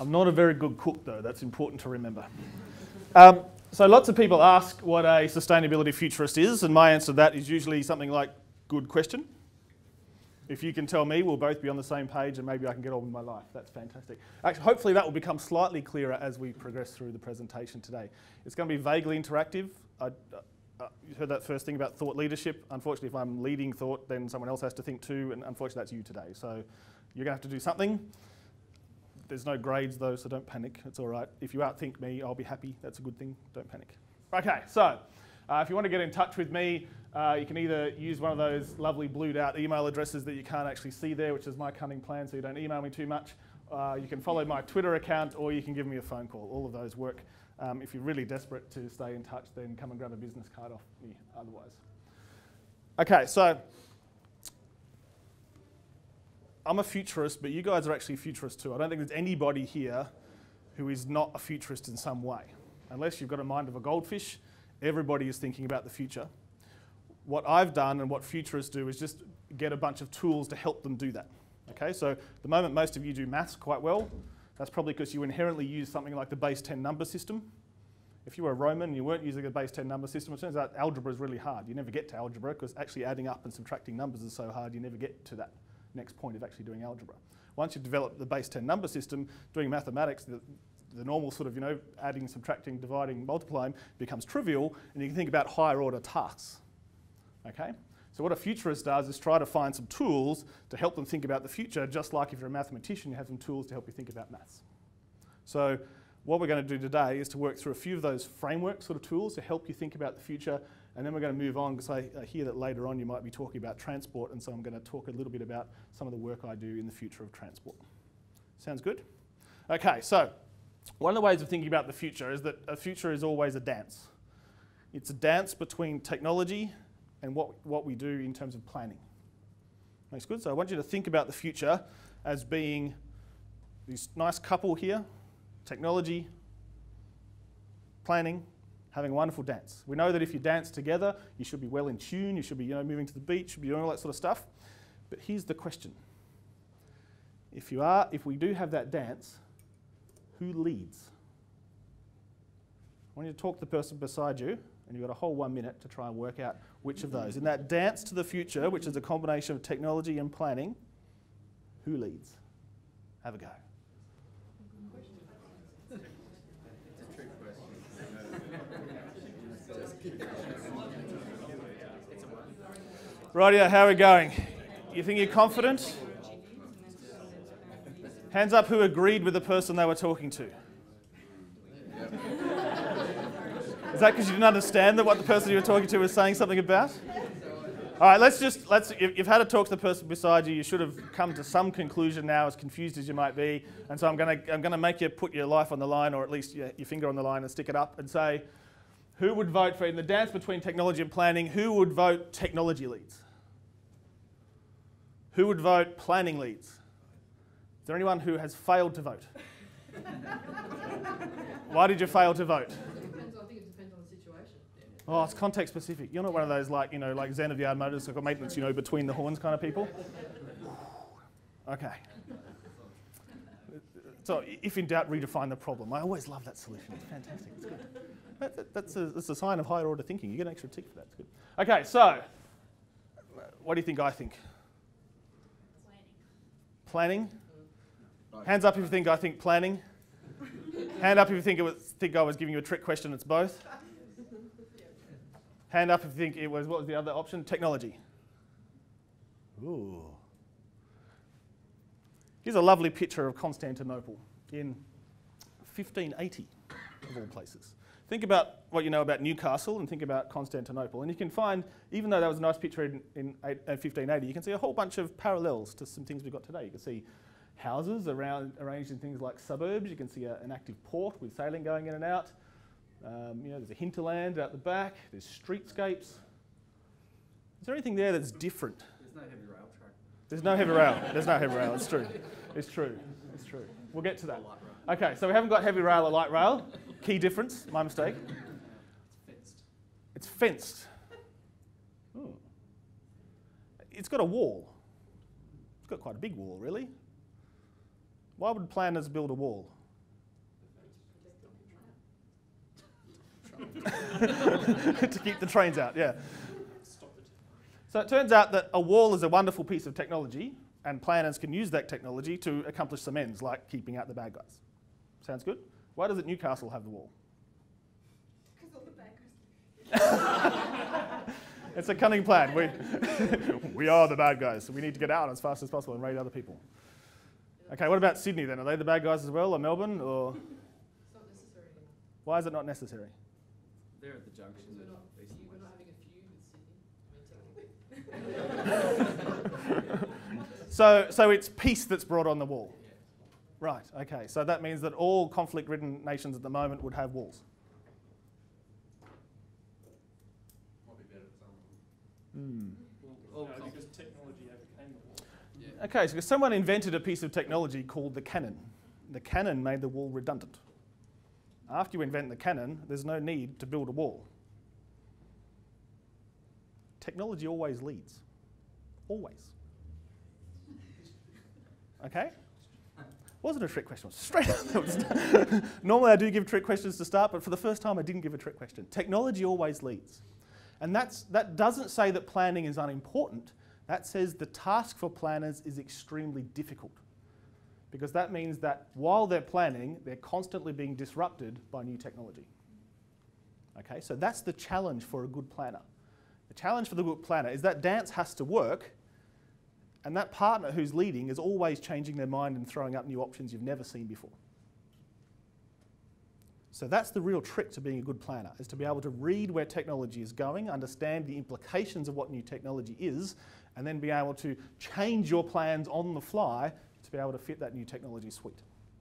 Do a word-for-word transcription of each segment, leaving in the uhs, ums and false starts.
I'm not a very good cook though, that's important to remember. Um, so lots of people ask what a sustainability futurist is, and my answer to that is usually something like, good question. If you can tell me, we'll both be on the same page and maybe I can get on with my life. That's fantastic. Actually, hopefully that will become slightly clearer as we progress through the presentation today. It's going to be vaguely interactive. I, uh, you heard that first thing about thought leadership. Unfortunately, if I'm leading thought, then someone else has to think too, and unfortunately that's you today. So you're going to have to do something. There's no grades though, so don't panic. It's all right. If you outthink me, I'll be happy. That's a good thing. Don't panic. Okay, so uh, if you want to get in touch with me, Uh, you can either use one of those lovely blued out email addresses that you can't actually see there, which is my cunning plan so you don't email me too much. Uh, you can follow my Twitter account, or you can give me a phone call. All of those work. Um, if you're really desperate to stay in touch, then come and grab a business card off me otherwise. Okay, so I'm a futurist, but you guys are actually futurists too. I don't think there's anybody here who is not a futurist in some way. Unless you've got a mind of a goldfish, everybody is thinking about the future. What I've done and what futurists do is just get a bunch of tools to help them do that. Okay, so at the moment most of you do maths quite well. That's probably because you inherently use something like the base ten number system. If you were a Roman and you weren't using a base ten number system, it turns out algebra is really hard. You never get to algebra because actually adding up and subtracting numbers is so hard you never get to that next point of actually doing algebra. Once you develop the base ten number system, doing mathematics, the, the normal sort of, you know, adding, subtracting, dividing, multiplying becomes trivial, and you can think about higher order tasks. Okay? So what a futurist does is try to find some tools to help them think about the future, just like if you're a mathematician, you have some tools to help you think about maths. So what we're going to do today is to work through a few of those framework sort of tools to help you think about the future, and then we're going to move on because I, I hear that later on you might be talking about transport, and so I'm going to talk a little bit about some of the work I do in the future of transport. Sounds good? Okay, so one of the ways of thinking about the future is that a future is always a dance. It's a dance between technology and what, what we do in terms of planning. Makes good? So I want you to think about the future as being this nice couple here, technology, planning, having a wonderful dance. We know that if you dance together, you should be well in tune, you should be, you know, moving to the beach, should be doing all that sort of stuff. But here's the question. If you are, if we do have that dance, who leads? I want you to talk to the person beside you, and you've got a whole one minute to try and work out which of those. In that dance to the future, which is a combination of technology and planning, who leads? Have a go. Rightio, how are we going? You think you're confident? Hands up who agreed with the person they were talking to. Is that because you didn't understand that what the person you were talking to was saying something about? All right, let's just, let's, you've had to talk to the person beside you. You should have come to some conclusion now, as confused as you might be. And so I'm going to I'm going to make you put your life on the line, or at least your, your finger on the line, and stick it up and say, who would vote for, in the dance between technology and planning, who would vote technology leads? Who would vote planning leads? Is there anyone who has failed to vote? Why did you fail to vote? Oh, it's context specific. You're not one of those like, you know, like Zen of the Yard motorcycle maintenance, you know, between the horns kind of people. Okay. So if in doubt, redefine the problem. I always love that solution. It's fantastic. It's good. That, that, that's, a, that's a sign of higher order thinking. You get an extra tick for that. It's good. Okay, so what do you think I think? Planning. Planning? Hands up if you think I think planning. Hand up if you think, it was, think I was giving you a trick question. It's both. Hand up if you think it was, what was the other option? Technology. Ooh. Here's a lovely picture of Constantinople in fifteen eighty, of all places. Think about what you know about Newcastle and think about Constantinople. And you can find, even though that was a nice picture in, in, in fifteen eighty, you can see a whole bunch of parallels to some things we've got today. You can see houses around, arranged in things like suburbs. You can see a, an active port with sailing going in and out. Um, you know, there's a hinterland out the back. There's streetscapes. Is there anything there that's different? There's no heavy rail track. There's no heavy rail. There's no heavy rail. It's true. It's true. It's true. We'll get to that. Okay, so we haven't got heavy rail or light rail. Key difference. My mistake. It's fenced. It's fenced. Ooh. It's got a wall. It's got quite a big wall, really. Why would planners build a wall? to keep the trains out, yeah. So it turns out that a wall is a wonderful piece of technology, and planners can use that technology to accomplish some ends, like keeping out the bad guys. Sounds good? Why doesn't Newcastle have the wall? Because all the bad guys. It's a cunning plan. We, we are the bad guys, so we need to get out as fast as possible and raid other people. Okay, what about Sydney then? Are they the bad guys as well, or Melbourne, or? It's not necessary anymore. Why is it not necessary? They're at the junction. Because we're not, East and we're not west. having a feud with Sydney. So, so it's peace that's brought on the wall. Right, okay. So that means that all conflict-ridden nations at the moment would have walls. Might be better for some. Hmm. All No, conflict- because technology overcame the wall. Yeah. Okay, so someone invented a piece of technology called the cannon. The cannon made the wall redundant. After you invent the cannon, there's no need to build a wall. Technology always leads. Always. Okay? Wasn't a trick question. It was straight up. Normally I do give trick questions to start, but for the first time I didn't give a trick question. Technology always leads. And that's, that doesn't say that planning is unimportant. That says the task for planners is extremely difficult. Because that means that while they're planning, they're constantly being disrupted by new technology. Okay, so that's the challenge for a good planner. The challenge for the good planner is that dance has to work, and that partner who's leading is always changing their mind and throwing up new options you've never seen before. So that's the real trick to being a good planner, is to be able to read where technology is going, understand the implications of what new technology is, and then be able to change your plans on the fly to be able to fit that new technology suite.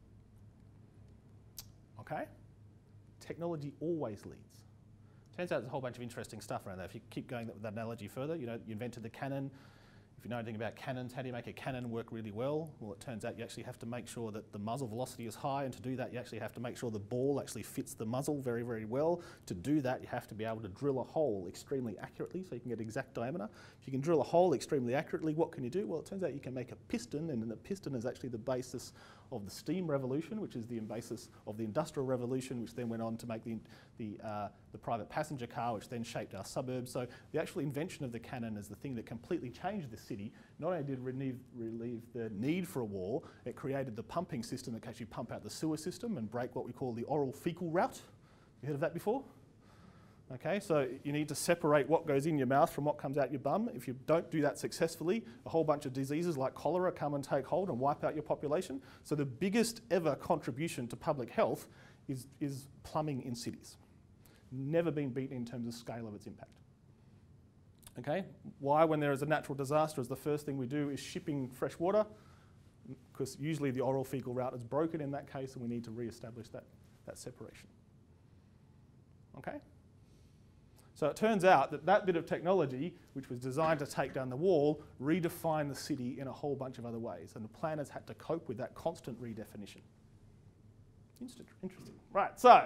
Okay? Technology always leads. Turns out there's a whole bunch of interesting stuff around that. If you keep going with that analogy further, you know, you invented the cannon. If you know anything about cannons, how do you make a cannon work really well? Well, it turns out you actually have to make sure that the muzzle velocity is high, and to do that you actually have to make sure the ball actually fits the muzzle very, very well. To do that you have to be able to drill a hole extremely accurately so you can get exact diameter. If you can drill a hole extremely accurately, what can you do? Well, it turns out you can make a piston, and the piston is actually the basis of the steam revolution, which is the basis of the industrial revolution, which then went on to make the, the, uh, the private passenger car, which then shaped our suburbs. So the actual invention of the cannon is the thing that completely changed the city. Not only did it relieve, relieve the need for a wall, it created the pumping system that can actually pump out the sewer system and break what we call the oral fecal route. You heard of that before? Okay, so you need to separate what goes in your mouth from what comes out your bum. If you don't do that successfully, a whole bunch of diseases like cholera come and take hold and wipe out your population. So the biggest ever contribution to public health is, is plumbing in cities. Never been beaten in terms of scale of its impact. Okay, why when there is a natural disaster is the first thing we do is shipping fresh water, because usually the oral fecal route is broken in that case and we need to re-establish that, that separation. Okay? So it turns out that that bit of technology, which was designed to take down the wall, redefined the city in a whole bunch of other ways, and the planners had to cope with that constant redefinition. Interesting. Right, so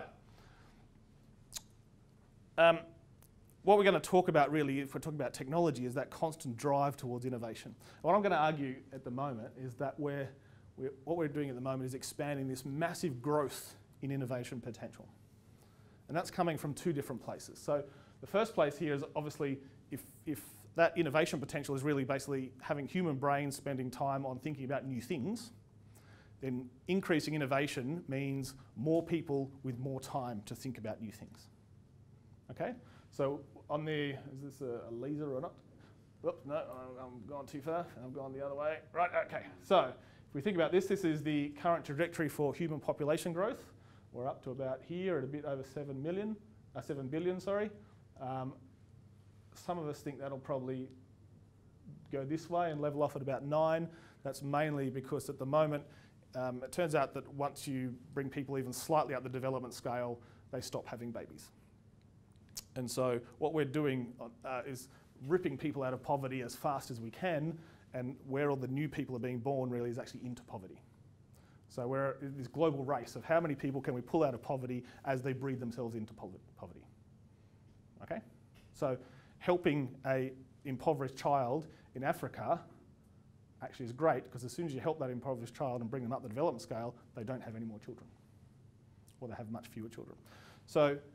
um, what we're going to talk about really, if we're talking about technology, is that constant drive towards innovation. What I'm going to argue at the moment is that we're, we're, what we're doing at the moment is expanding this massive growth in innovation potential. And that's coming from two different places. So the first place here is obviously if, if that innovation potential is really basically having human brains spending time on thinking about new things, then increasing innovation means more people with more time to think about new things. Okay? So on the, is this a, a laser or not? Oops, no, I'm, I'm going too far. I'm going the other way. Right, okay. So if we think about this, this is the current trajectory for human population growth. We're up to about here at a bit over seven million, uh, seven billion, sorry. Um, some of us think that'll probably go this way and level off at about nine. That's mainly because at the moment, um, it turns out that once you bring people even slightly up the development scale, they stop having babies. And so what we're doing uh, is ripping people out of poverty as fast as we can, and where all the new people are being born really is actually into poverty. So we're in this global race of how many people can we pull out of poverty as they breed themselves into poverty. Okay? So helping a impoverished child in Africa actually is great, because as soon as you help that impoverished child and bring them up the development scale, they don't have any more children, or they have much fewer children. So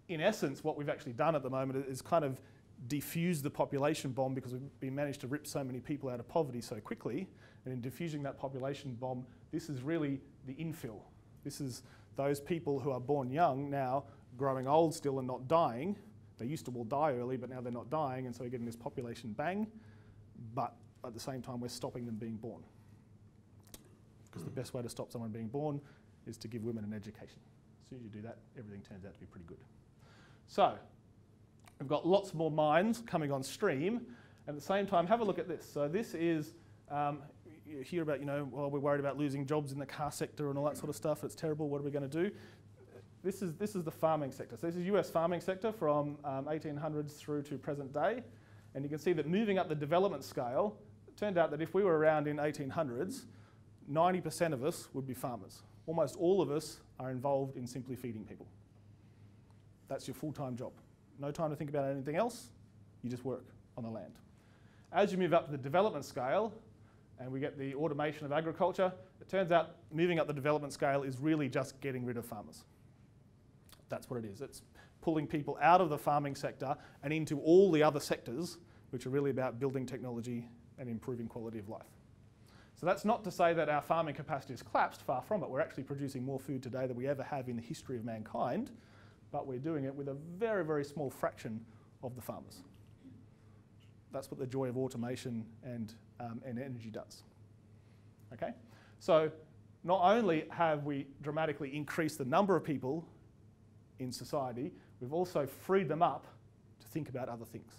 in essence, what we've actually done at the moment is kind of defuse the population bomb, because we've been managed to rip so many people out of poverty so quickly. And in diffusing that population bomb, this is really the infill. This is those people who are born young now growing old still and not dying. They used to all die early, but now they're not dying, and so we're getting this population bang, but at the same time we're stopping them being born. Because the best way to stop someone being born is to give women an education. As soon as you do that, everything turns out to be pretty good. So, we've got lots more mines coming on stream, and at the same time, have a look at this. So this is, um, you hear about, you know, well, we're worried about losing jobs in the car sector and all that sort of stuff. It's terrible, what are we going to do? This is, this is the farming sector. So this is U S farming sector from um, eighteen hundreds through to present day. And you can see that moving up the development scale, it turned out that if we were around in eighteen hundreds, ninety percent of us would be farmers. Almost all of us are involved in simply feeding people. That's your full-time job. No time to think about anything else, you just work on the land. As you move up to the development scale, and we get the automation of agriculture, it turns out moving up the development scale is really just getting rid of farmers. That's what it is. It's pulling people out of the farming sector and into all the other sectors, which are really about building technology and improving quality of life. So that's not to say that our farming capacity has collapsed, far from it. We're actually producing more food today than we ever have in the history of mankind, but we're doing it with a very, very small fraction of the farmers. That's what the joy of automation and, um, and energy does. Okay? So not only have we dramatically increased the number of people in society, we've also freed them up to think about other things.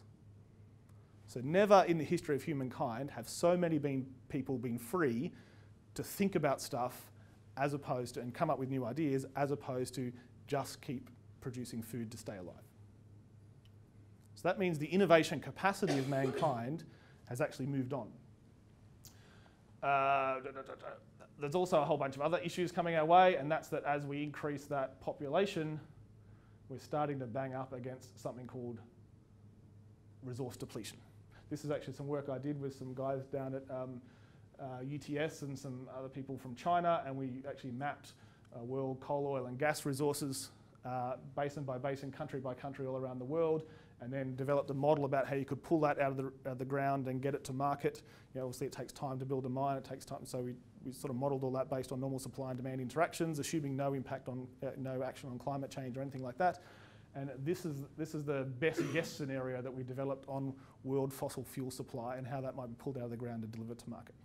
So never in the history of humankind have so many been, people been free to think about stuff as opposed to, and come up with new ideas, as opposed to just keep producing food to stay alive. So that means the innovation capacity of mankind has actually moved on. Uh, there's also a whole bunch of other issues coming our way, and that's that as we increase that population, we're starting to bang up against something called resource depletion. This is actually some work I did with some guys down at um, uh, U T S and some other people from China, and we actually mapped uh, world coal, oil and gas resources uh, basin by basin, country by country all around the world, and then developed a model about how you could pull that out of the, out of the ground and get it to market. You know, obviously it takes time to build a mine, it takes time, so we, we sort of modelled all that based on normal supply and demand interactions, assuming no impact on, uh, no action on climate change or anything like that. And this is, this is the best guess scenario that we developed on world fossil fuel supply and how that might be pulled out of the ground and delivered to market.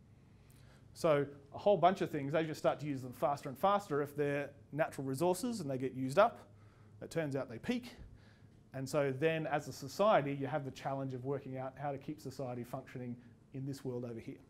So a whole bunch of things, as you start to use them faster and faster, if they're natural resources and they get used up, it turns out they peak. And so then as a society, you have the challenge of working out how to keep society functioning in this world over here.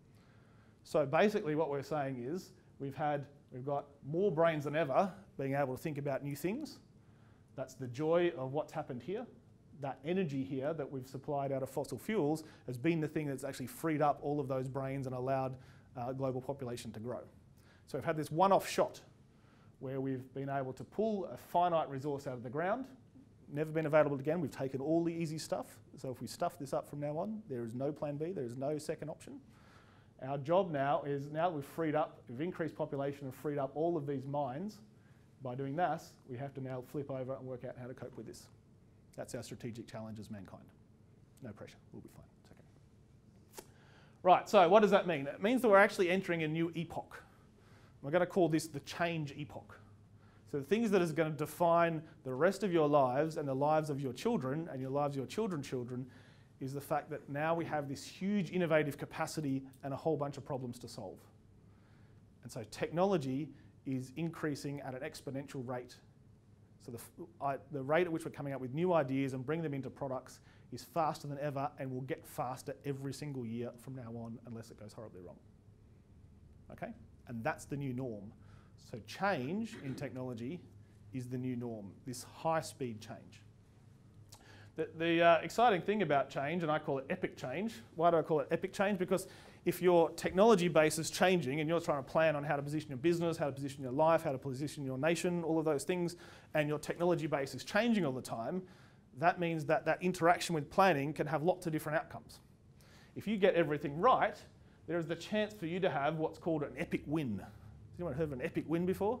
So basically what we're saying is we've had, we've got more brains than ever being able to think about new things. That's the joy of what's happened here. That energy here that we've supplied out of fossil fuels has been the thing that's actually freed up all of those brains and allowed uh, global population to grow. So we've had this one-off shot where we've been able to pull a finite resource out of the ground, never been available again. We've taken all the easy stuff. So if we stuff this up from now on, there is no plan B, there is no second option. Our job now is, now that we've freed up, we've increased population and freed up all of these mines, by doing that, we have to now flip over and work out how to cope with this. That's our strategic challenge as mankind. No pressure, we'll be fine, it's okay. Right, so what does that mean? It means that we're actually entering a new epoch. We're going to call this the change epoch. So the things that is going to define the rest of your lives and the lives of your children and your lives of your children's children is the fact that now we have this huge innovative capacity and a whole bunch of problems to solve. And so technology is increasing at an exponential rate. So the, I, the rate at which we're coming up with new ideas and bring them into products is faster than ever and will get faster every single year from now on unless it goes horribly wrong. Okay? And that's the new norm. So change in technology is the new norm, this high-speed change. The, the uh, exciting thing about change, and I call it epic change. Why do I call it epic change? Because if your technology base is changing and you're trying to plan on how to position your business, how to position your life, how to position your nation, all of those things, and your technology base is changing all the time, that means that that interaction with planning can have lots of different outcomes. If you get everything right, there is the chance for you to have what's called an epic win. Has anyone heard of an epic win before?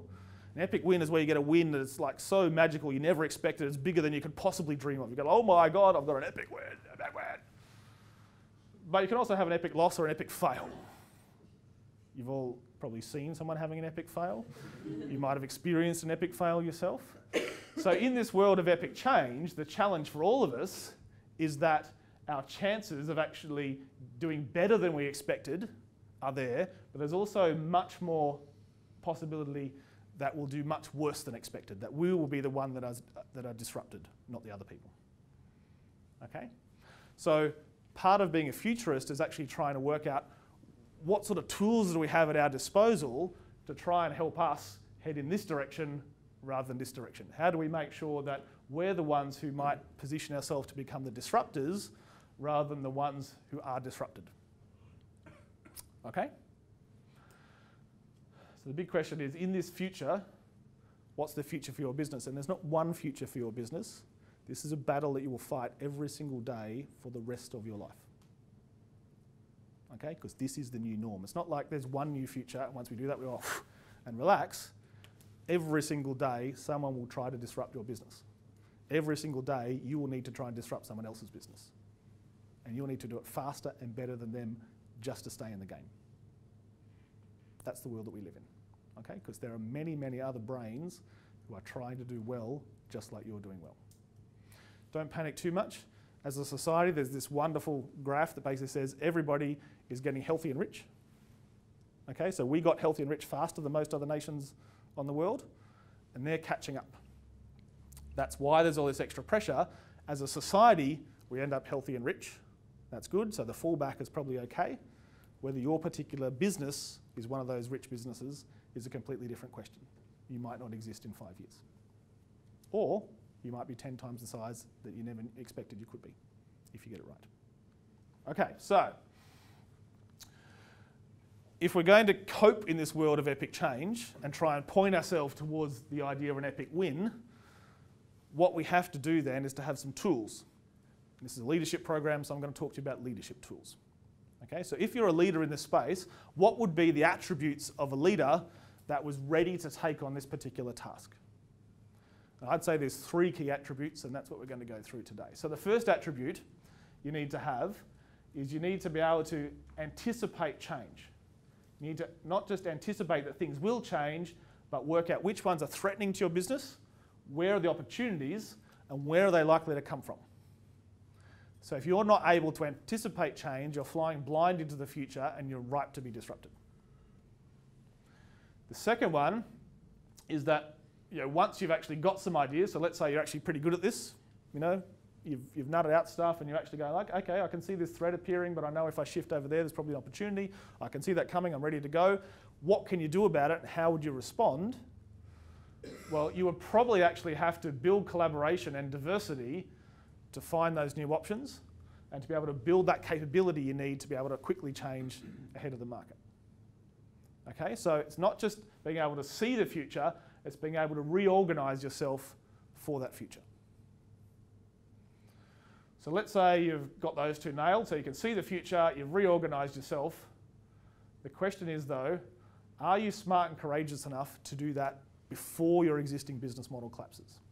An epic win is where you get a win that's like so magical you never expected. It's bigger than you could possibly dream of. You go, oh my God, I've got an epic win, epic win. But you can also have an epic loss or an epic fail. You've all probably seen someone having an epic fail. You might have experienced an epic fail yourself. So in this world of epic change, the challenge for all of us is that our chances of actually doing better than we expected are there, but there's also much more possibility that we'll do much worse than expected, that we will be the one that are, that are disrupted, not the other people. Okay? So part of being a futurist is actually trying to work out what sort of tools do we have at our disposal to try and help us head in this direction rather than this direction. How do we make sure that we're the ones who might position ourselves to become the disruptors rather than the ones who are disrupted? Okay? So the big question is, in this future, what's the future for your business? And there's not one future for your business. This is a battle that you will fight every single day for the rest of your life. Okay? Because this is the new norm. It's not like there's one new future, and once we do that, we're off and relax. Every single day, someone will try to disrupt your business. Every single day, you will need to try and disrupt someone else's business. And you'll need to do it faster and better than them just to stay in the game. That's the world that we live in, okay? Because there are many, many other brains who are trying to do well just like you're doing well. Don't panic too much. As a society, there's this wonderful graph that basically says everybody is getting healthy and rich. Okay, so we got healthy and rich faster than most other nations on the world, and they're catching up. That's why there's all this extra pressure. As a society, we end up healthy and rich. That's good, so the fallback is probably okay. Whether your particular business is one of those rich businesses is a completely different question. You might not exist in five years. Or you might be ten times the size that you never expected you could be, if you get it right. Okay, so if we're going to cope in this world of epic change and try and point ourselves towards the idea of an epic win, what we have to do then is to have some tools. This is a leadership program, so I'm going to talk to you about leadership tools. Okay, so if you're a leader in this space, what would be the attributes of a leader that was ready to take on this particular task? And I'd say there's three key attributes, and that's what we're going to go through today. So the first attribute you need to have is you need to be able to anticipate change. You need to not just anticipate that things will change, but work out which ones are threatening to your business, where are the opportunities, and where are they likely to come from. So if you're not able to anticipate change, you're flying blind into the future and you're ripe to be disrupted. The second one is that, you know, once you've actually got some ideas, so let's say you're actually pretty good at this, you know, you've, you've nutted out stuff and you actually go like, okay, I can see this threat appearing, but I know if I shift over there, there's probably an opportunity. I can see that coming, I'm ready to go. What can you do about it and how would you respond? Well, you would probably actually have to build collaboration and diversity to find those new options and to be able to build that capability you need to be able to quickly change ahead of the market. Okay, so it's not just being able to see the future, it's being able to reorganize yourself for that future. So let's say you've got those two nailed, so you can see the future, you've reorganized yourself. The question is though, are you smart and courageous enough to do that before your existing business model collapses?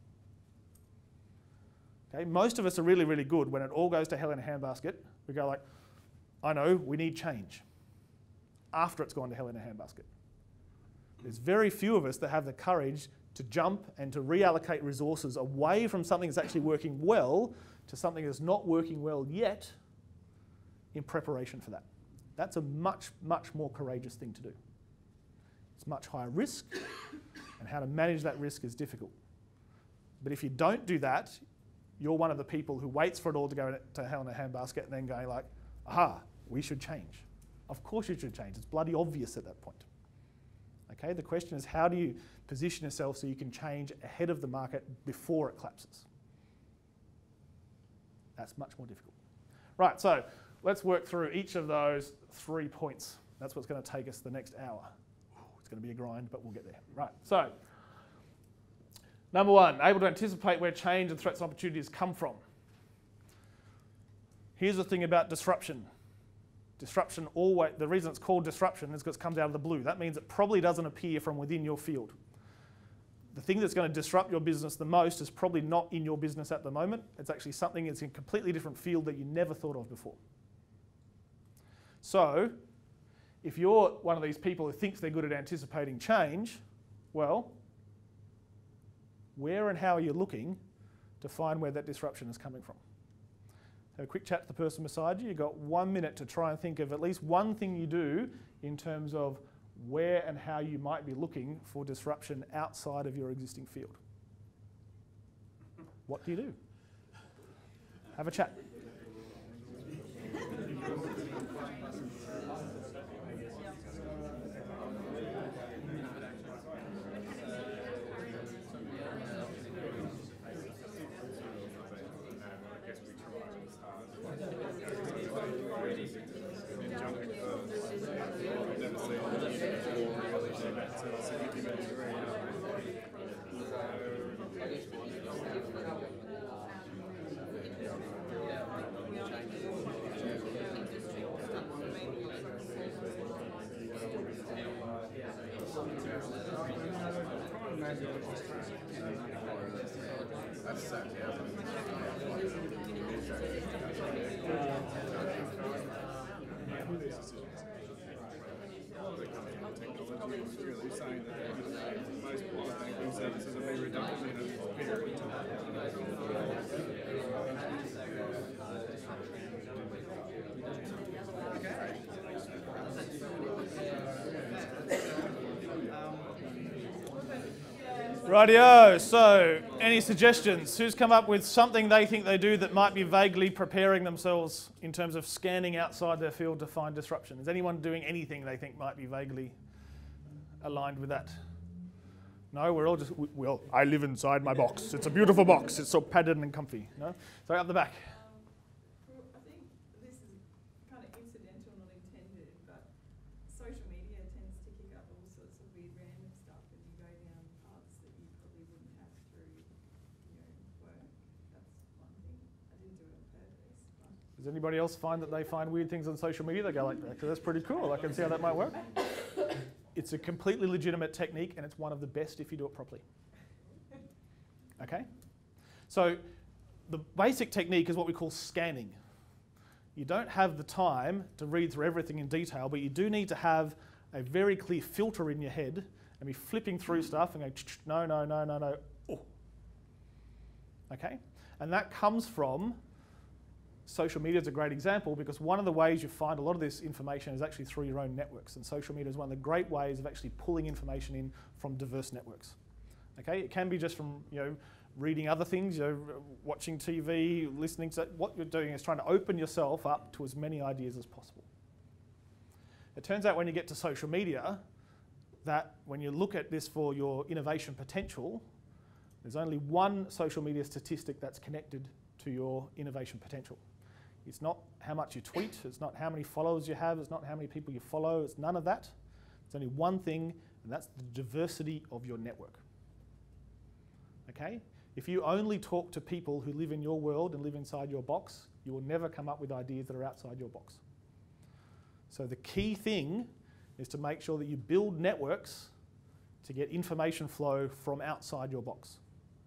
Okay, most of us are really, really good when it all goes to hell in a handbasket. We go like, I know, we need change. After it's gone to hell in a handbasket. There's very few of us that have the courage to jump and to reallocate resources away from something that's actually working well to something that's not working well yet in preparation for that. That's a much, much more courageous thing to do. It's much higher risk, and how to manage that risk is difficult. But if you don't do that, you're one of the people who waits for it all to go to hell in a handbasket and then going like, aha, we should change. Of course you should change. It's bloody obvious at that point. Okay, the question is how do you position yourself so you can change ahead of the market before it collapses? That's much more difficult. Right, so let's work through each of those three points. That's what's going to take us the next hour. It's going to be a grind, but we'll get there. Right, so number one, able to anticipate where change and threats and opportunities come from. Here's the thing about disruption. Disruption always, the reason it's called disruption is because it comes out of the blue. That means it probably doesn't appear from within your field. the thing that's going to disrupt your business the most is probably not in your business at the moment. It's actually something that's in a completely different field that you never thought of before. So, if you're one of these people who thinks they're good at anticipating change, well, where and how are you looking to find where that disruption is coming from? Have a quick chat to the person beside you. You've got one minute to try and think of at least one thing you do in terms of where and how you might be looking for disruption outside of your existing field. What do you do? Have a chat. Really saying that most banking services have been redundant in a period of time. Rightio, so any suggestions? Who's come up with something they think they do that might be vaguely preparing themselves in terms of scanning outside their field to find disruption? Is anyone doing anything they think might be vaguely aligned with that? No, we're all just, we, well, I live inside my box. It's a beautiful box. It's so padded and comfy. No? So up the back. Um, well, I think this is kind of incidental, not intended, but social media tends to kick up all sorts of weird random stuff and you go down paths that you probably wouldn't have through, you know, work. That's one thing. I didn't do it on purpose. But Does anybody else find that they find weird things on social media? They go like that, because that's pretty cool. I can see how that might work. It's a completely legitimate technique and it's one of the best if you do it properly. Okay? So the basic technique is what we call scanning. You don't have the time to read through everything in detail, but you do need to have a very clear filter in your head and be flipping through stuff and going, no, no, no, no, no, oh. Okay? And that comes from social media is a great example because one of the ways you find a lot of this information is actually through your own networks, and social media is one of the great ways of actually pulling information in from diverse networks. Okay, it can be just from you know reading other things, you know, watching T V, listening to. What you're doing is trying to open yourself up to as many ideas as possible. It turns out when you get to social media, that when you look at this for your innovation potential, there's only one social media statistic that's connected to your innovation potential. It's not how much you tweet, it's not how many followers you have, it's not how many people you follow, it's none of that. It's only one thing, and that's the diversity of your network. Okay? If you only talk to people who live in your world and live inside your box, you will never come up with ideas that are outside your box. So the key thing is to make sure that you build networks to get information flow from outside your box.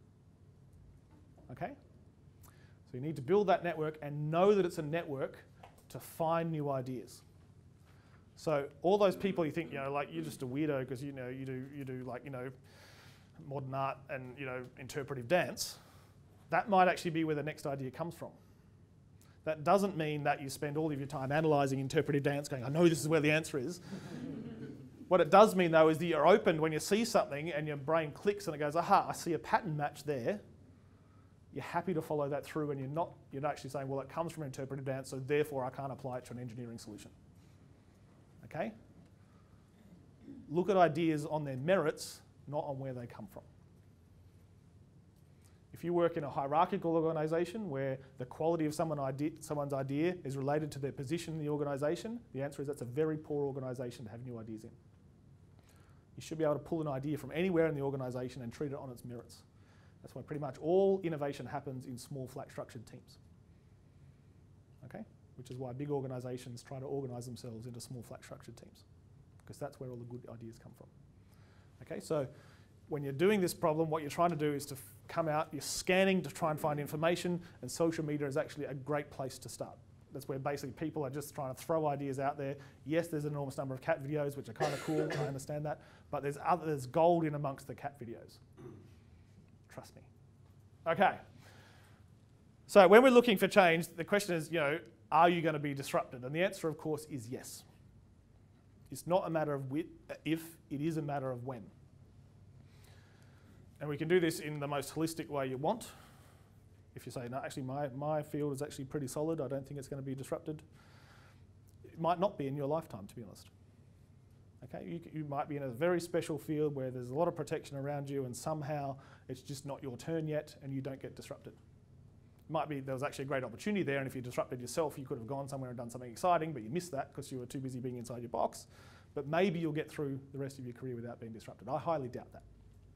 Okay? So you need to build that network and know that it's a network to find new ideas. So all those people you think, you know, like you're just a weirdo because you know you do you do like, you know, modern art and, you know, interpretive dance, that might actually be where the next idea comes from. That doesn't mean that you spend all of your time analysing interpretive dance going, I know this is where the answer is. What it does mean though is that you're open when you see something and your brain clicks and it goes, aha, I see a pattern match there. You're happy to follow that through and you're not, you're not actually saying, well, it comes from interpretive dance, so therefore I can't apply it to an engineering solution. Okay? Look at ideas on their merits, not on where they come from. If you work in a hierarchical organisation where the quality of someone idea, someone's idea is related to their position in the organisation, the answer is that's a very poor organisation to have new ideas in. You should be able to pull an idea from anywhere in the organisation and treat it on its merits. That's why pretty much all innovation happens in small, flat structured teams. Okay? Which is why big organisations try to organise themselves into small, flat structured teams, because that's where all the good ideas come from. Okay, so when you're doing this problem, what you're trying to do is to f- come out, you're scanning to try and find information, and social media is actually a great place to start. That's where basically people are just trying to throw ideas out there. Yes, there's an enormous number of cat videos, which are kind of cool, I understand that, but there's, other, there's gold in amongst the cat videos. Trust me. Okay. So when we're looking for change, the question is, you know, are you going to be disrupted? And the answer, of course, is yes. It's not a matter of wit, if, it is a matter of when. And we can do this in the most holistic way you want. If you say, no, actually my, my field is actually pretty solid, I don't think it's going to be disrupted. It might not be in your lifetime, to be honest. Okay, you, you might be in a very special field where there's a lot of protection around you and somehow it's just not your turn yet and you don't get disrupted. It might be there was actually a great opportunity there, and if you disrupted yourself, you could have gone somewhere and done something exciting, but you missed that because you were too busy being inside your box. But maybe you'll get through the rest of your career without being disrupted. I highly doubt that.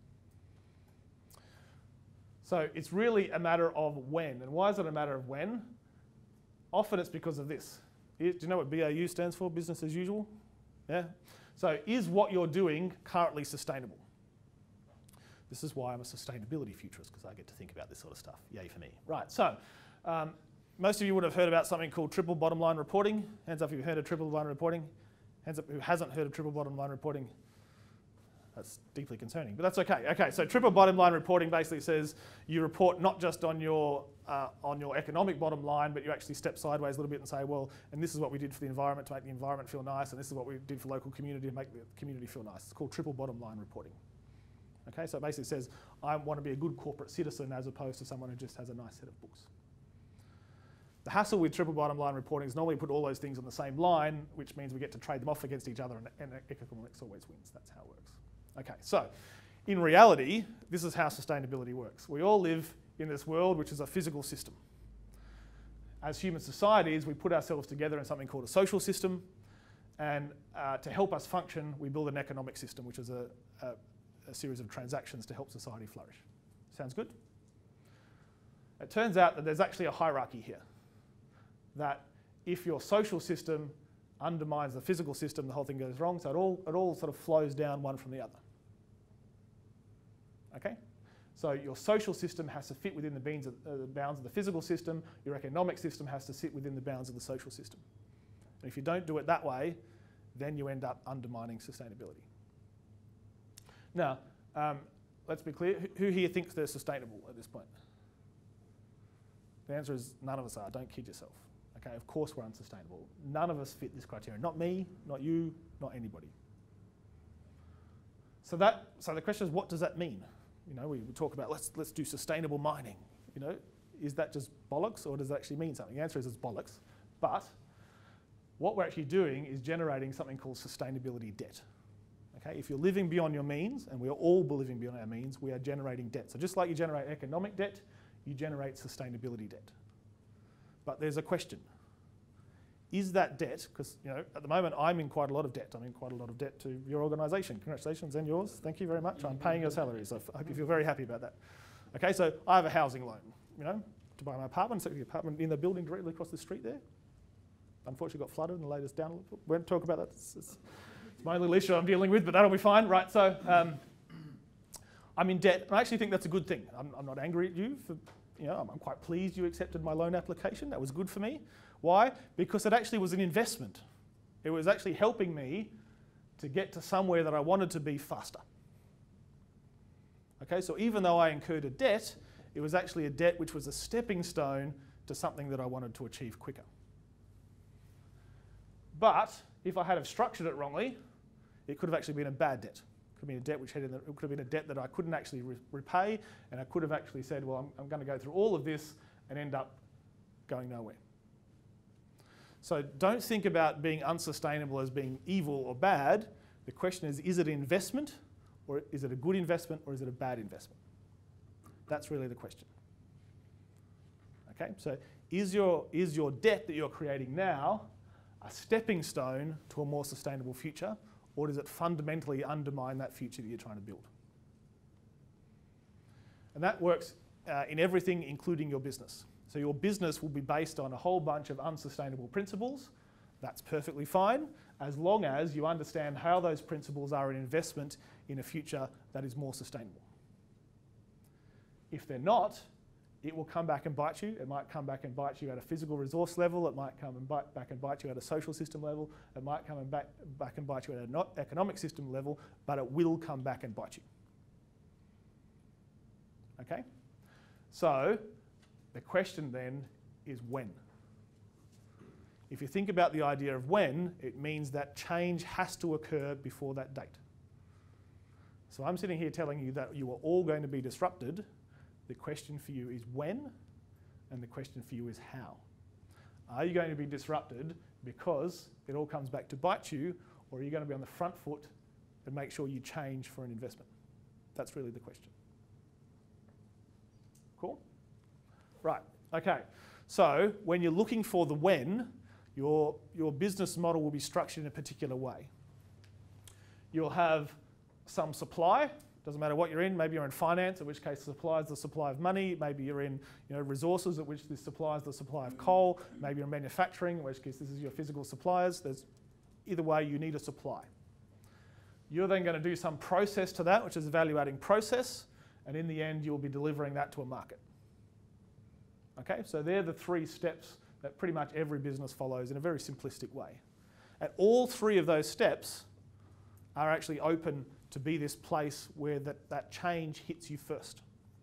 So it's really a matter of when. And why is it a matter of when? Often it's because of this. Do you know what B A U stands for? Business as usual? Yeah? So is what you're doing currently sustainable? This is why I'm a sustainability futurist, because I get to think about this sort of stuff. Yay for me. Right, so um, most of you would have heard about something called triple bottom line reporting. Hands up if you've heard of triple bottom line reporting. Hands up who hasn't heard of triple bottom line reporting. That's deeply concerning, but that's okay. Okay, so triple bottom line reporting basically says you report not just on your uh, on your economic bottom line, but you actually step sideways a little bit and say, well, and this is what we did for the environment to make the environment feel nice, and this is what we did for local community to make the community feel nice. It's called triple bottom line reporting. Okay, so it basically says I want to be a good corporate citizen as opposed to someone who just has a nice set of books. The hassle with triple bottom line reporting is normally put all those things on the same line, which means we get to trade them off against each other, and, and economics always wins. That's how it works. Okay, so in reality, this is how sustainability works. We all live in this world, which is a physical system. As human societies, we put ourselves together in something called a social system, and uh, to help us function, we build an economic system, which is a, a, a series of transactions to help society flourish. Sounds good? It turns out that there's actually a hierarchy here, that if your social system undermines the physical system, the whole thing goes wrong, so it all, it all sort of flows down one from the other. Okay? So your social system has to fit within the bounds of, uh, the bounds of the physical system, your economic system has to sit within the bounds of the social system. And if you don't do it that way, then you end up undermining sustainability. Now, um, let's be clear, who here thinks they're sustainable at this point? The answer is none of us are, don't kid yourself. Okay, of course we're unsustainable. None of us fit this criteria. Not me, not you, not anybody. So that, so the question is, what does that mean? You know, we, we talk about let's let's do sustainable mining. You know, is that just bollocks, or does it actually mean something? The answer is it's bollocks. But what we're actually doing is generating something called sustainability debt. Okay, if you're living beyond your means, and we are all living beyond our means, we are generating debt. So just like you generate economic debt, you generate sustainability debt. But there's a question. Is that debt, because you know, at the moment I'm in quite a lot of debt. I'm in quite a lot of debt to your organisation. Congratulations, and yours. Thank you very much. I'm paying your salaries. I hope you feel very happy about that. Okay, so I have a housing loan, you know, to buy my apartment. So the apartment in the building directly across the street there. Unfortunately got flooded and the latest down a little. We won't talk about that. It's, it's, it's my little issue I'm dealing with, but that'll be fine. Right, so um, I'm in debt. I actually think that's a good thing. I'm, I'm not angry at you for, you know, I'm, I'm quite pleased you accepted my loan application. That was good for me. Why? Because it actually was an investment. It was actually helping me to get to somewhere that I wanted to be faster. Okay, so even though I incurred a debt, it was actually a debt which was a stepping stone to something that I wanted to achieve quicker. But if I had have structured it wrongly, it could have actually been a bad debt. It could have been a debt which had in the, it could have been a debt that I couldn't actually re repay, and I could have actually said, well, I'm, I'm going to go through all of this and end up going nowhere. So don't think about being unsustainable as being evil or bad. The question is, is it an investment, or is it a good investment, or is it a bad investment? That's really the question. Okay, so is your, is your debt that you're creating now a stepping stone to a more sustainable future, or does it fundamentally undermine that future that you're trying to build? And that works uh, in everything, including your business. So your business will be based on a whole bunch of unsustainable principles. That's perfectly fine, as long as you understand how those principles are an investment in a future that is more sustainable. If they're not, it will come back and bite you. It might come back and bite you at a physical resource level. It might come and bite, back and bite you at a social system level. It might come and back, back and bite you at an economic system level, but it will come back and bite you. Okay? So the question then is when. If you think about the idea of when, it means that change has to occur before that date. So I'm sitting here telling you that you are all going to be disrupted. The question for you is when, and the question for you is how. Are you going to be disrupted because it all comes back to bite you, or are you going to be on the front foot and make sure you change for an investment? That's really the question. Cool? Right, okay. So when you're looking for the when, your, your business model will be structured in a particular way. You'll have some supply. Doesn't matter what you're in. Maybe you're in finance, in which case the supply is the supply of money. Maybe you're in you know, resources, at which this supply is the supply of coal. Maybe you're in manufacturing, in which case this is your physical suppliers. There's, either way, you need a supply. You're then going to do some process to that, which is a value-adding process, and in the end, you'll be delivering that to a market. Okay, so they're the three steps that pretty much every business follows in a very simplistic way. And all three of those steps are actually open to be this place where that, that change hits you first.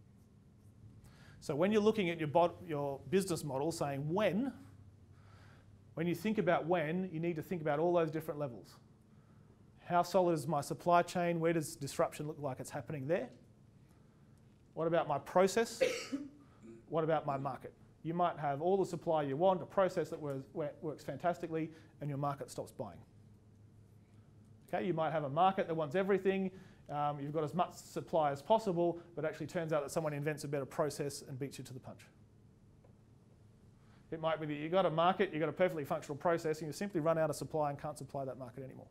So when you're looking at your, bod, your business model saying when, when you think about when, you need to think about all those different levels. How solid is my supply chain? Where does disruption look like it's happening there? What about my process? What about my market? You might have all the supply you want, a process that works, works fantastically, and your market stops buying. Okay, you might have a market that wants everything. Um, you've got as much supply as possible, but actually turns out that someone invents a better process and beats you to the punch. It might be that you've got a market, you've got a perfectly functional process, and you simply run out of supply and can't supply that market anymore.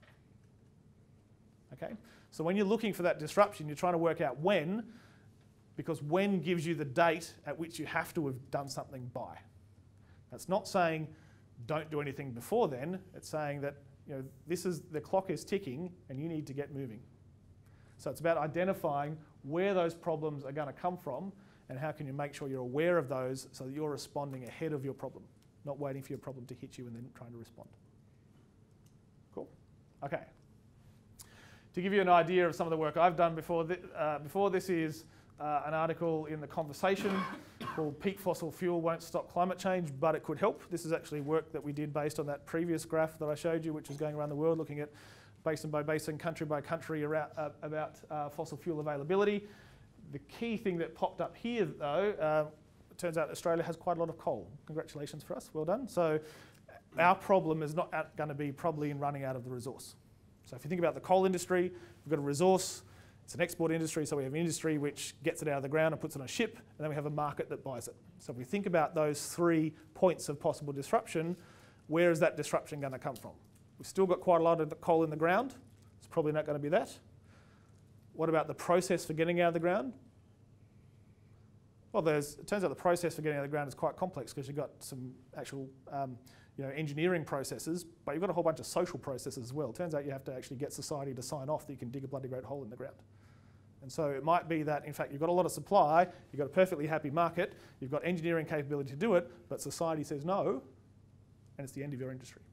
Okay, so when you're looking for that disruption, you're trying to work out when, because when gives you the date at which you have to have done something by. That's not saying don't do anything before then. It's saying that you know, this is, the clock is ticking and you need to get moving. So it's about identifying where those problems are going to come from and how can you make sure you're aware of those so that you're responding ahead of your problem, not waiting for your problem to hit you and then trying to respond. Cool? Okay. To give you an idea of some of the work I've done before, th uh, before this is uh, an article in The Conversation called Peak Fossil Fuel Won't Stop Climate Change, but it could help. This is actually work that we did based on that previous graph that I showed you, which was going around the world looking at basin by basin, country by country around, uh, about uh, fossil fuel availability. The key thing that popped up here, though, uh, it turns out Australia has quite a lot of coal. Congratulations for us, well done. So our problem is not going to be probably in running out of the resource. So if you think about the coal industry, we've got a resource, it's an export industry, so we have an industry which gets it out of the ground and puts it on a ship, and then we have a market that buys it. So if we think about those three points of possible disruption, where is that disruption going to come from? We've still got quite a lot of the coal in the ground. It's probably not going to be that. What about the process for getting out of the ground? Well, there's, it turns out the process for getting out of the ground is quite complex because you've got some actual um, you know, engineering processes, but you've got a whole bunch of social processes as well. It turns out you have to actually get society to sign off that you can dig a bloody great hole in the ground. And so it might be that, in fact, you've got a lot of supply, you've got a perfectly happy market, you've got engineering capability to do it, but society says no, and it's the end of your industry.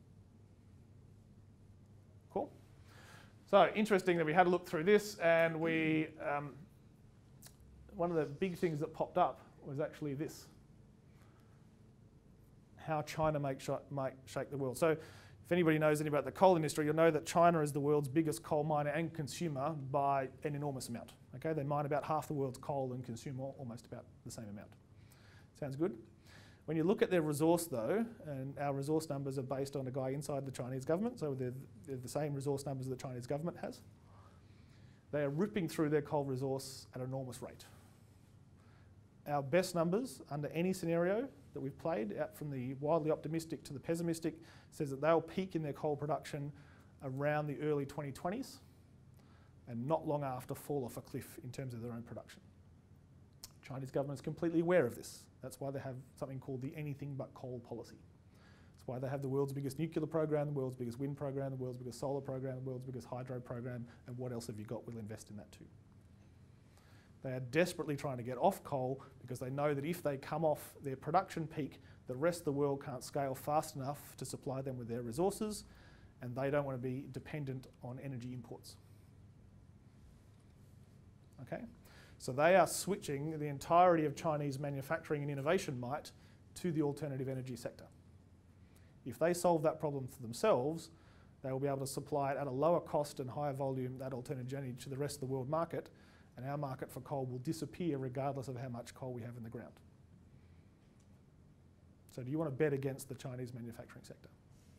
Cool? So interesting that we had a look through this, and we, um, one of the big things that popped up was actually this. How China make sh might shake the world. So if anybody knows anything about the coal industry, you'll know that China is the world's biggest coal miner and consumer by an enormous amount. Okay, they mine about half the world's coal and consume almost about the same amount. Sounds good? When you look at their resource though, and our resource numbers are based on a guy inside the Chinese government, so they're, they're the same resource numbers the Chinese government has, they are ripping through their coal resource at an enormous rate. Our best numbers under any scenario that we've played, out from the wildly optimistic to the pessimistic, says that they'll peak in their coal production around the early twenty twenties and not long after fall off a cliff in terms of their own production. Chinese government is completely aware of this. That's why they have something called the anything but coal policy. That's why they have the world's biggest nuclear program, the world's biggest wind program, the world's biggest solar program, the world's biggest hydro program, and what else have you got? We'll invest in that too. They are desperately trying to get off coal because they know that if they come off their production peak, the rest of the world can't scale fast enough to supply them with their resources, and they don't want to be dependent on energy imports. Okay? So they are switching the entirety of Chinese manufacturing and innovation might to the alternative energy sector. If they solve that problem for themselves, they will be able to supply it at a lower cost and higher volume, that alternative energy, to the rest of the world market, and our market for coal will disappear regardless of how much coal we have in the ground. So do you want to bet against the Chinese manufacturing sector?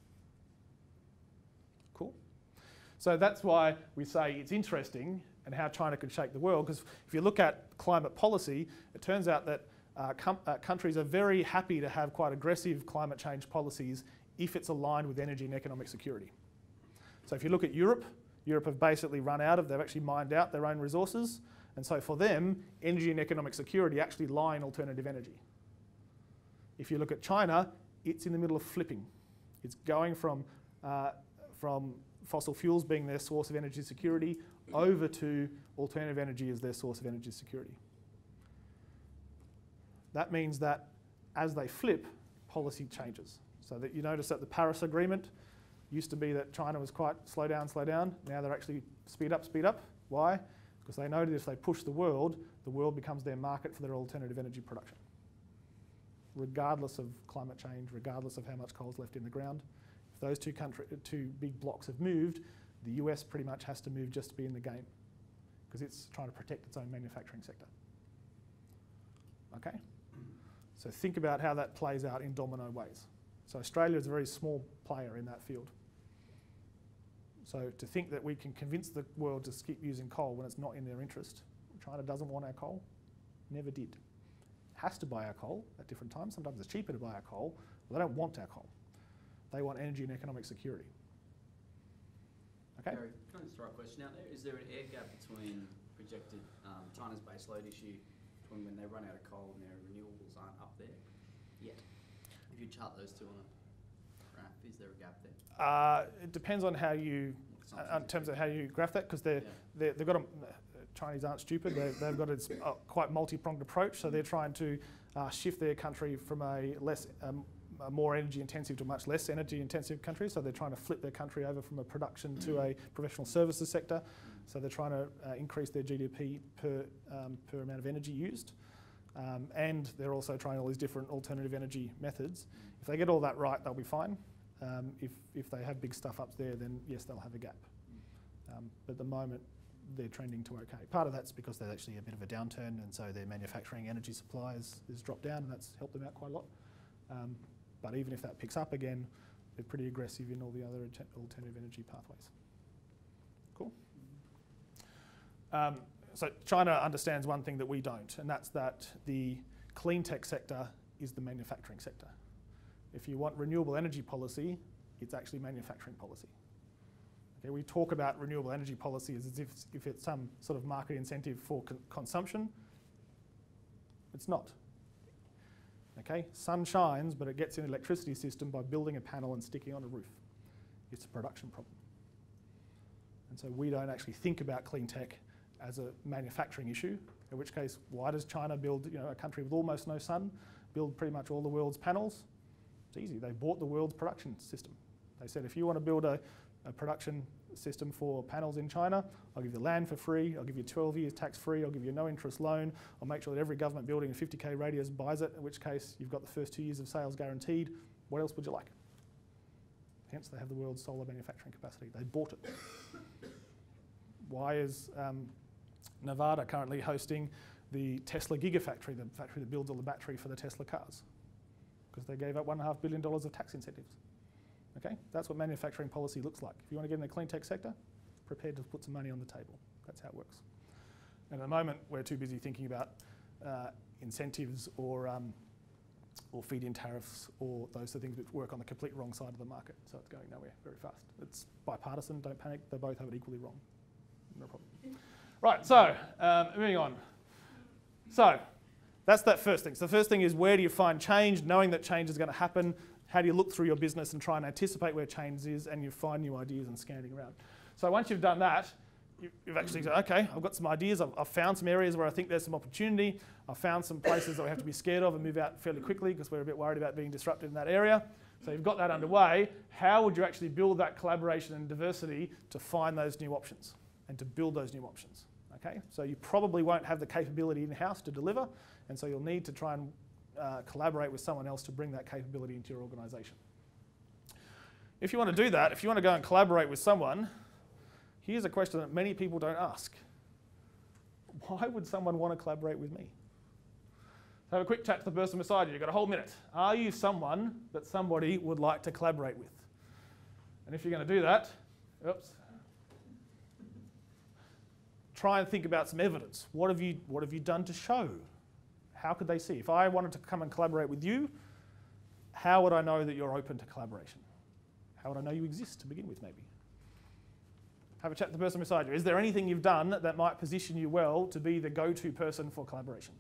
Cool. So that's why we say it's interesting and how China could shake the world, because if you look at climate policy, it turns out that uh, com uh, countries are very happy to have quite aggressive climate change policies if it's aligned with energy and economic security. So if you look at Europe, Europe have basically run out of, they've actually mined out their own resources, and so for them, energy and economic security actually lie in alternative energy. If you look at China, it's in the middle of flipping. It's going from, uh, from fossil fuels being their source of energy security over to alternative energy as their source of energy security. That means that as they flip, policy changes. So that you notice that the Paris Agreement used to be that China was quite slow down, slow down. Now they're actually speed up, speed up. Why? Because they know that if they push the world, the world becomes their market for their alternative energy production. Regardless of climate change, regardless of how much coal is left in the ground. If those two, country, two big blocks have moved, the U S pretty much has to move just to be in the game, because it's trying to protect its own manufacturing sector. Okay? So think about how that plays out in domino ways. So Australia is a very small player in that field. So to think that we can convince the world to keep using coal when it's not in their interest, China doesn't want our coal, never did. Has to buy our coal at different times. Sometimes it's cheaper to buy our coal. Well, they don't want our coal. They want energy and economic security. Okay? Gary, can I just throw a question out there? Is there an air gap between projected um, China's baseload issue between when they run out of coal and their renewables aren't up there yet? If you chart those two on a graph, is there a gap there? Uh, it depends on how you, uh, in terms of how you graph that, because they're, Yeah. they're, they've got a, Chinese aren't stupid. They've, they've got a uh, quite multi-pronged approach, so they're trying to uh, shift their country from a less, um, a more energy-intensive to a much less energy-intensive country. So they're trying to flip their country over from a production to a professional services sector. So they're trying to uh, increase their G D P per um, per amount of energy used, um, and they're also trying all these different alternative energy methods. If they get all that right, they'll be fine. Um, if if they have big stuff up there, then yes, they'll have a gap. Um, but at the moment, they're trending to okay. Part of that's because there's actually a bit of a downturn, and so their manufacturing energy supply has, has dropped down, and that's helped them out quite a lot. Um, but even if that picks up again, they're pretty aggressive in all the other alternative energy pathways. Cool. Um, so China understands one thing that we don't, and that's that the clean tech sector is the manufacturing sector. If you want renewable energy policy, it's actually manufacturing policy. Okay, we talk about renewable energy policy as if, if it's some sort of market incentive for con consumption. It's not. Okay, sun shines, but it gets in the electricity system by building a panel and sticking on a roof. It's a production problem. And so we don't actually think about clean tech as a manufacturing issue, in which case, why does China build, you know, a country with almost no sun, build pretty much all the world's panels? It's easy. They bought the world's production system. They said, if you want to build a, a production system for panels in China, I'll give you land for free, I'll give you twelve years tax-free, I'll give you a no-interest loan, I'll make sure that every government building in fifty K radius buys it, in which case you've got the first two years of sales guaranteed. What else would you like? Hence, they have the world's solar manufacturing capacity. They bought it. Why is um, Nevada currently hosting the Tesla Gigafactory, the factory that builds all the battery for the Tesla cars? Because they gave up one and a half billion dollars of tax incentives. Okay, that's what manufacturing policy looks like. If you want to get in the clean tech sector, prepared to put some money on the table. That's how it works. And at the moment, we're too busy thinking about uh, incentives or um, or feed-in tariffs or those are things which work on the complete wrong side of the market. So it's going nowhere very fast. It's bipartisan. Don't panic. They both have it equally wrong. No problem. Right. So um, moving on. So that's that first thing. So the first thing is, where do you find change? Knowing that change is going to happen. How do you look through your business and try and anticipate where change is, and you find new ideas and scanning around? So once you've done that, you, you've actually said, okay, I've got some ideas, I've, I've found some areas where I think there's some opportunity, I've found some places that we have to be scared of and move out fairly quickly because we're a bit worried about being disrupted in that area. So you've got that underway. How would you actually build that collaboration and diversity to find those new options and to build those new options? Okay, so you probably won't have the capability in-house to deliver, and so you'll need to try and uh, collaborate with someone else to bring that capability into your organisation. If you want to do that, if you want to go and collaborate with someone, here's a question that many people don't ask. Why would someone want to collaborate with me? So have a quick chat to the person beside you. You've got a whole minute. Are you someone that somebody would like to collaborate with? And if you're going to do that, oops, try and think about some evidence. What have you, what have you done to show? How could they see? If I wanted to come and collaborate with you, how would I know that you're open to collaboration? How would I know you exist to begin with, maybe? Have a chat to the person beside you. Is there anything you've done that might position you well to be the go-to person for collaboration?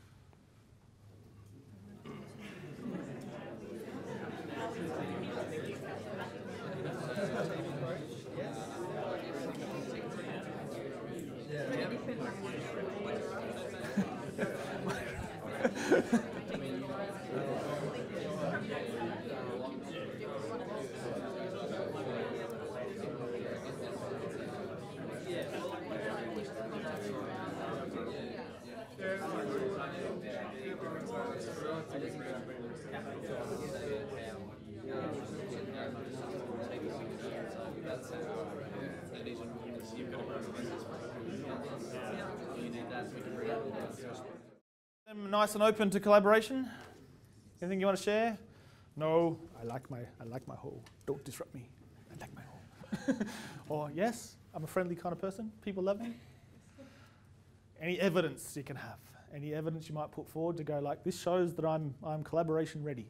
I'm nice and open to collaboration. Anything you want to share? No, I like my I like my hole. Don't disrupt me. I like my hole. Or yes, I'm a friendly kind of person. People love me. Any evidence you can have? Any evidence you might put forward to go like, this shows that I'm I'm collaboration ready.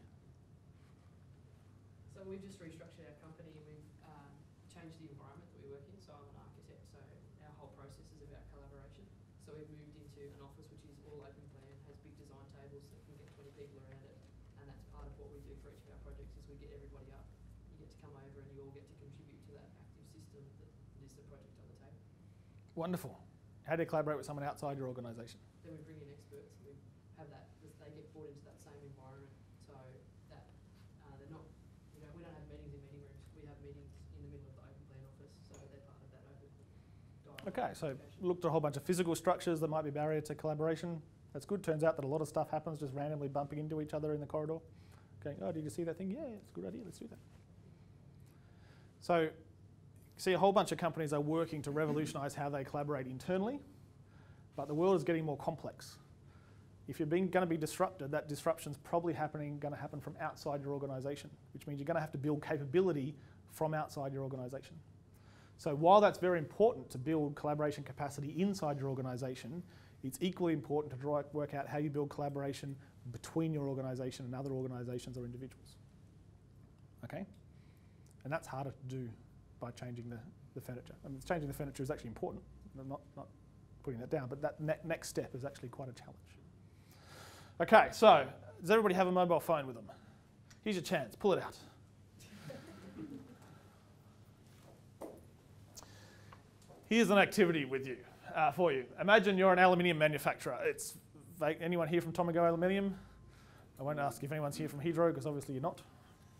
So we've just restructured our company. We've um, changed the environment that we work in. So I'm an architect. So our whole process is about collaboration. So we've moved into an office which is all open plan, has big design tables that can get twenty people around it, and that's part of what we do for each of our projects. Is we get everybody up. You get to come over, and you all get to contribute to that active system that is the project on the table. Wonderful. How do you collaborate with someone outside your organisation? Then we bring in experts, and we have that. They get brought into that same environment, so that uh, they're not. You know, we don't have meetings in meeting rooms. We have meetings in the middle of the open plan office, so they're part of that open dialogue. Okay, so looked at a whole bunch of physical structures that might be barrier to collaboration. That's good. Turns out that a lot of stuff happens just randomly bumping into each other in the corridor. Going, oh, did you see that thing? Yeah, it's a good idea. Let's do that. So, see, a whole bunch of companies are working to revolutionise how they collaborate internally, but the world is getting more complex. If you're being, going to be disrupted, that disruption's probably happening, going to happen from outside your organisation, which means you're going to have to build capability from outside your organisation. So while that's very important to build collaboration capacity inside your organisation, it's equally important to try, work out how you build collaboration between your organisation and other organisations or individuals. Okay? And that's harder to do by changing the, the furniture. I mean, changing the furniture is actually important. I'm not, not putting that down, but that ne next step is actually quite a challenge. Okay, so does everybody have a mobile phone with them? Here's your chance. Pull it out. Here's an activity with you, uh, for you. Imagine you're an aluminium manufacturer. It's anyone here from Tomago Aluminium? I won't ask if anyone's here from Hydro, because obviously you're not.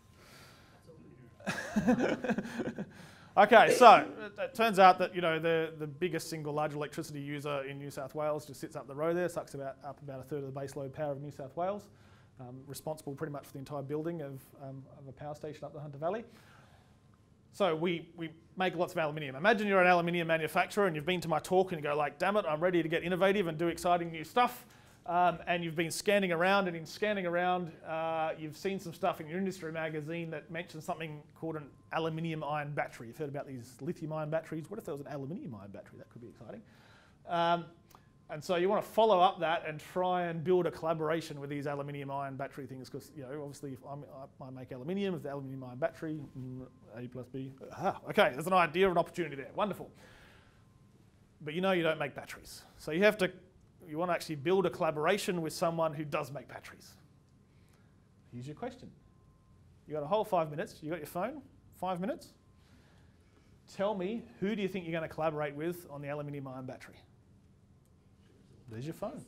Okay, so it, it turns out that you know the the biggest single large electricity user in New South Wales just sits up the road there, sucks about up about a third of the baseload power of New South Wales, um, responsible pretty much for the entire building of um, of a power station up the Hunter Valley. So we we make lots of aluminium. Imagine you're an aluminium manufacturer and you've been to my talk and you go like, damn it, I'm ready to get innovative and do exciting new stuff. Um, and you've been scanning around, and in scanning around, uh, you've seen some stuff in your industry magazine that mentions something called an aluminium ion battery. You've heard about these lithium ion batteries. What if there was an aluminium ion battery? That could be exciting. Um, and so you want to follow up that and try and build a collaboration with these aluminium ion battery things, because you know, obviously, if I'm, I make aluminium, it's the aluminium ion battery, mm, A plus B. Ah, okay, there's an idea of an opportunity there. Wonderful. But you know you don't make batteries, so you have to. You want to actually build a collaboration with someone who does make batteries. Here's your question. You got a whole five minutes. You got your phone, five minutes. Tell me, who do you think you're going to collaborate with on the aluminium ion battery? There's your phone.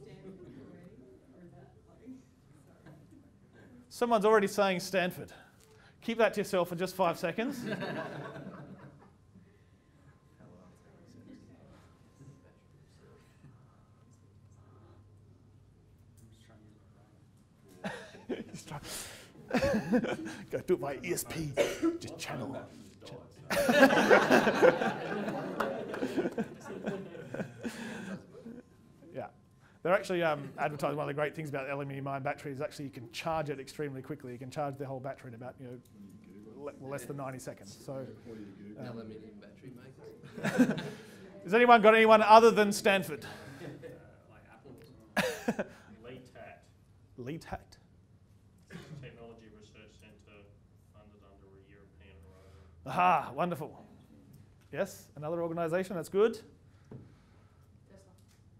Someone's already saying Stanford. Keep that to yourself for just five seconds. Go do it by E S P. Just channel. Yeah. They're actually um, advertising one of the great things about aluminium ion batteries. Actually, you can charge it extremely quickly. You can charge the whole battery in about you know le- less than ninety seconds. So, um, aluminium battery makers. has anyone got anyone other than Stanford? Like Apple. LETAT, LETAT. Technology Research Centre, funded under a European program. Aha, wonderful. Yes, another organisation. That's good. Tesla.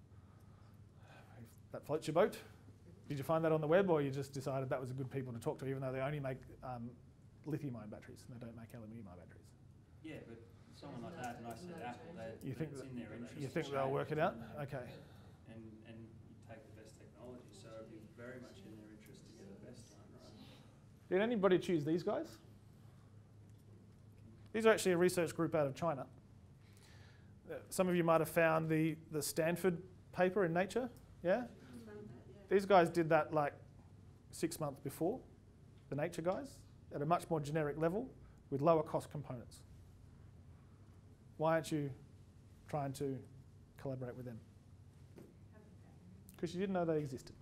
That floats your boat. Did you find that on the web, or you just decided that was a good people to talk to, even though they only make um, lithium-ion batteries and they don't make aluminium-ion batteries? Yeah, but someone like that, and I said Apple, they, You think it's that- in their interest. You to think they'll change work it out? Okay. And, and you take the best technology, so it'd be very much in their interest to get the best one, right? Did anybody choose these guys? These are actually a research group out of China. Uh, some of you might have found the, the Stanford paper in Nature, yeah? These guys did that like six months before, the Nature guys, at a much more generic level with lower cost components. Why aren't you trying to collaborate with them? Because you didn't know they existed.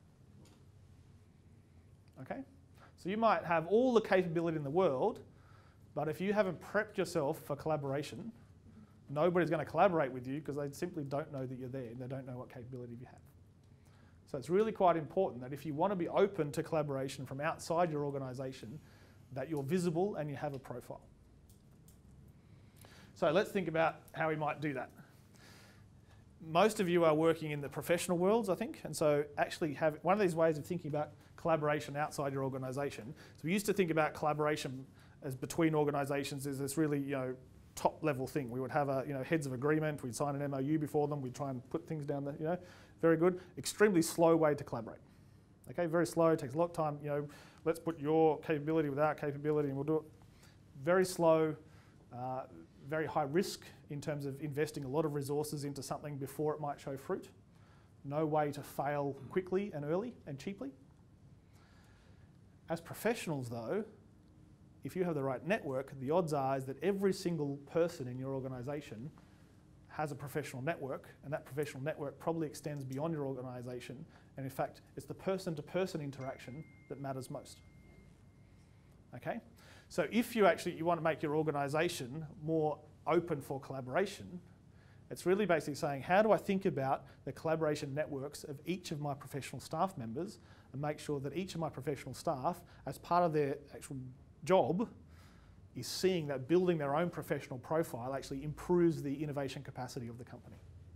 Okay? So you might have all the capability in the world, but if you haven't prepped yourself for collaboration, nobody's going to collaborate with you because they simply don't know that you're there and they don't know what capability you have. So it's really quite important that if you want to be open to collaboration from outside your organisation, that you're visible and you have a profile. So let's think about how we might do that. Most of you are working in the professional worlds, I think, and so actually have one of these ways of thinking about collaboration outside your organisation. So we used to think about collaboration as between organisations is this really, you know, top level thing. We would have a, you know, heads of agreement, we'd sign an M O U before them, we'd try and put things down there, you know, very good. Extremely slow way to collaborate. Okay, very slow, takes a lot of time, you know, let's put your capability with our capability and we'll do it. Very slow, uh, very high risk in terms of investing a lot of resources into something before it might show fruit. No way to fail quickly and early and cheaply. As professionals though, if you have the right network, the odds are is that every single person in your organisation has a professional network, and that professional network probably extends beyond your organisation, and in fact, it's the person-to-person interaction that matters most. Okay? So if you actually you want to make your organisation more open for collaboration, it's really basically saying, how do I think about the collaboration networks of each of my professional staff members and make sure that each of my professional staff, as part of their actual job, is seeing that building their own professional profile actually improves the innovation capacity of the company.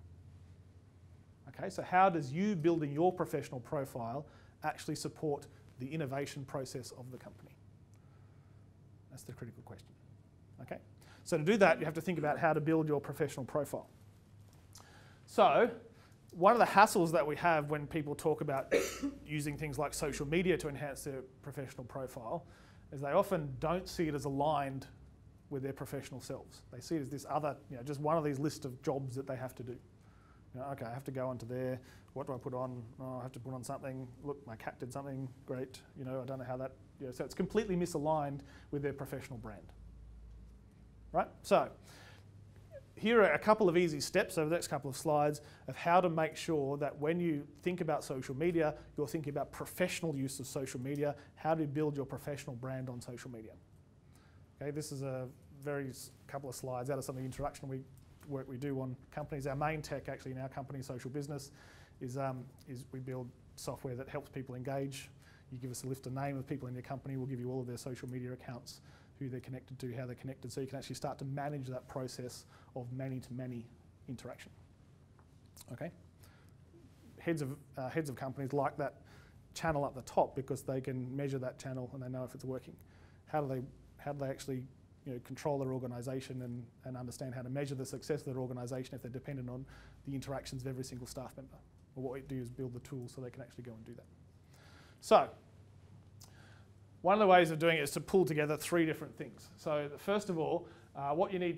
Okay, so how does you building your professional profile actually support the innovation process of the company? That's the critical question. Okay, so to do that, you have to think about how to build your professional profile. So one of the hassles that we have when people talk about using things like social media to enhance their professional profile is they often don't see it as aligned with their professional selves. They see it as this other, you know, just one of these list of jobs that they have to do. You know, okay, I have to go onto there. What do I put on? Oh, I have to put on something. Look, my cat did something great. You know, I don't know how that. You know, so it's completely misaligned with their professional brand. Right. So here are a couple of easy steps over the next couple of slides of how to make sure that when you think about social media, you're thinking about professional use of social media. How to build your professional brand on social media. Okay, this is a very s- couple of slides out of some of the introduction we work we do on companies. Our main tech actually in our company, Social Business, is um, is we build software that helps people engage. You give us a list of name of people in your company, we'll give you all of their social media accounts, who they're connected to, how they're connected, so you can actually start to manage that process of many-to-many interaction. Okay. Heads of uh, heads of companies like that channel up the top because they can measure that channel and they know if it's working. how do they, how do they actually you know, control their organisation and, and understand how to measure the success of their organisation if they're dependent on the interactions of every single staff member. Well, what we do is build the tools so they can actually go and do that. So, one of the ways of doing it is to pull together three different things. So, first of all, uh, what you need,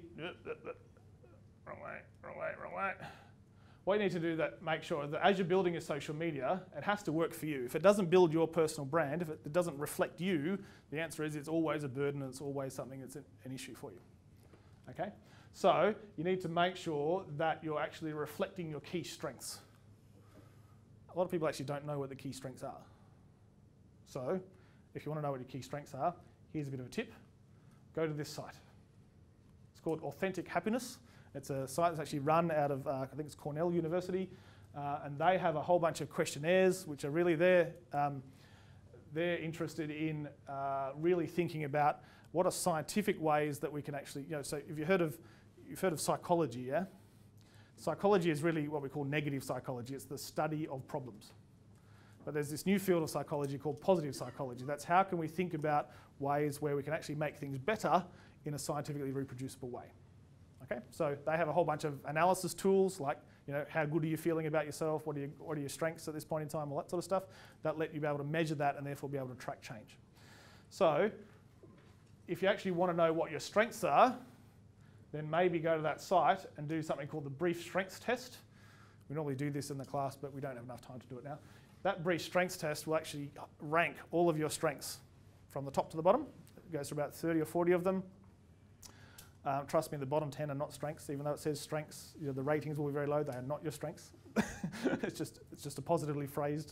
wrong way, wrong way, wrong way. What you need to do that make sure that as you're building your social media, it has to work for you. If it doesn't build your personal brand, if it, it doesn't reflect you, the answer is it's always a burden and it's always something that's an, an issue for you. Okay? So you need to make sure that you're actually reflecting your key strengths. A lot of people actually don't know what the key strengths are. So if you want to know what your key strengths are, here's a bit of a tip. Go to this site. It's called Authentic Happiness. It's a site that's actually run out of, uh, I think it's Cornell University, uh, and they have a whole bunch of questionnaires which are really there. Um, they're interested in uh, really thinking about what are scientific ways that we can actually, you know, so if you've heard of, you've heard of psychology, yeah? Psychology is really what we call negative psychology. It's the study of problems. But there's this new field of psychology called positive psychology. That's how can we think about ways where we can actually make things better in a scientifically reproducible way. Okay, so they have a whole bunch of analysis tools like, you know, how good are you feeling about yourself? What are, you, what are your strengths at this point in time? All that sort of stuff. That let you be able to measure that and therefore be able to track change. So if you actually want to know what your strengths are, then maybe go to that site and do something called the brief strengths test. We normally do this in the class, but we don't have enough time to do it now. That brief strengths test will actually rank all of your strengths from the top to the bottom. It goes through about thirty or forty of them. Um, trust me, the bottom ten are not strengths, even though it says strengths. You know, the ratings will be very low. They are not your strengths. it's just it's just a positively phrased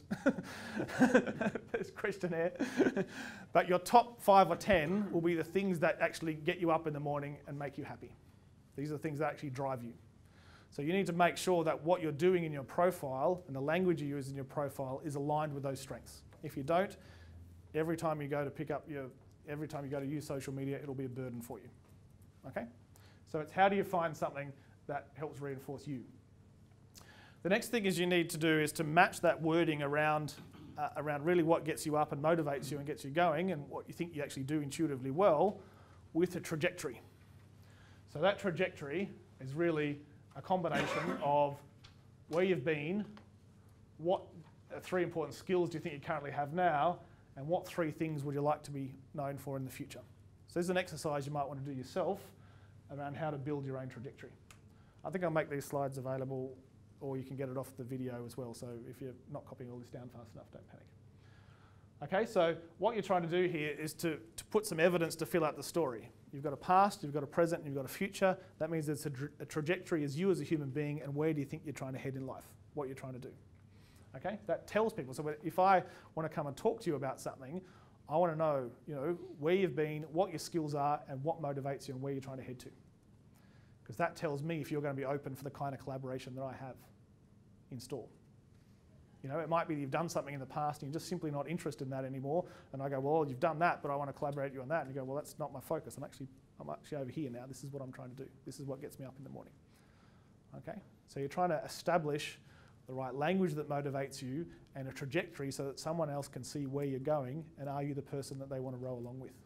questionnaire. But your top five or ten will be the things that actually get you up in the morning and make you happy. These are the things that actually drive you. So you need to make sure that what you're doing in your profile and the language you use in your profile is aligned with those strengths. If you don't, every time you go to pick up your, every time you go to use social media, it'll be a burden for you. Okay? So it's how do you find something that helps reinforce you? The next thing is you need to do is to match that wording around, uh, around really what gets you up and motivates you and gets you going and what you think you actually do intuitively well with a trajectory. So that trajectory is really a combination of where you've been, what three important skills do you think you currently have now, and what three things would you like to be known for in the future. So this is an exercise you might want to do yourself around how to build your own trajectory. I think I'll make these slides available, or you can get it off the video as well, so if you're not copying all this down fast enough, don't panic. Okay, so what you're trying to do here is to, to put some evidence to fill out the story. You've got a past, you've got a present, and you've got a future. That means it's a, a trajectory as you as a human being, and where do you think you're trying to head in life, what you're trying to do. Okay, that tells people. So if I want to come and talk to you about something, I want to know, you know, where you've been, what your skills are, and what motivates you and where you're trying to head to. Because that tells me if you're going to be open for the kind of collaboration that I have in store. You know, it might be that you've done something in the past and you're just simply not interested in that anymore. And I go, well, you've done that, but I want to collaborate with you on that. And you go, well, that's not my focus. I'm actually, I'm actually over here now. This is what I'm trying to do. This is what gets me up in the morning. Okay? So you're trying to establish the right language that motivates you and a trajectory so that someone else can see where you're going and are you the person that they want to row along with.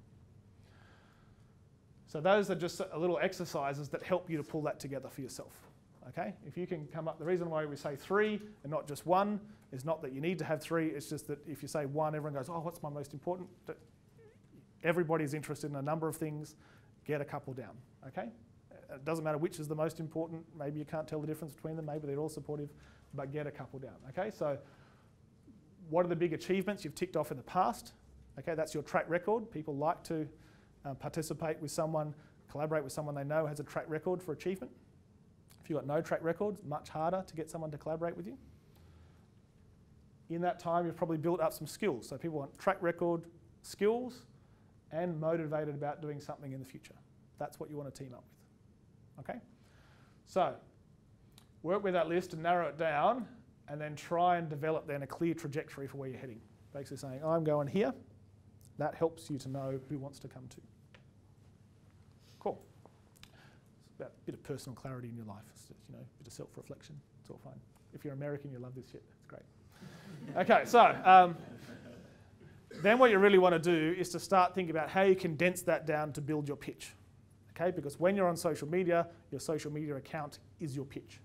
So those are just a little exercises that help you to pull that together for yourself. Okay? If you can come up, the reason why we say three and not just one is not that you need to have three, it's just that if you say one, everyone goes, oh, what's my most important? Everybody's interested in a number of things, get a couple down, okay? It doesn't matter which is the most important, maybe you can't tell the difference between them, maybe they're all supportive, but get a couple down, okay? So what are the big achievements you've ticked off in the past? Okay, that's your track record. People like to uh, participate with someone, collaborate with someone they know has a track record for achievement. If you've got no track record, it's much harder to get someone to collaborate with you. In that time, you've probably built up some skills. So people want track record, skills, and motivated about doing something in the future. That's what you want to team up with. Okay? So, work with that list and narrow it down, and then try and develop then a clear trajectory for where you're heading. Basically saying, I'm going here. That helps you to know who wants to come to. Cool. About a bit of personal clarity in your life, it's just, you know, a bit of self-reflection. It's all fine. If you're American, you love this shit. It's great. Okay, so um, then what you really want to do is to start thinking about how you condense that down to build your pitch. Okay, because when you're on social media, your social media account is your pitch.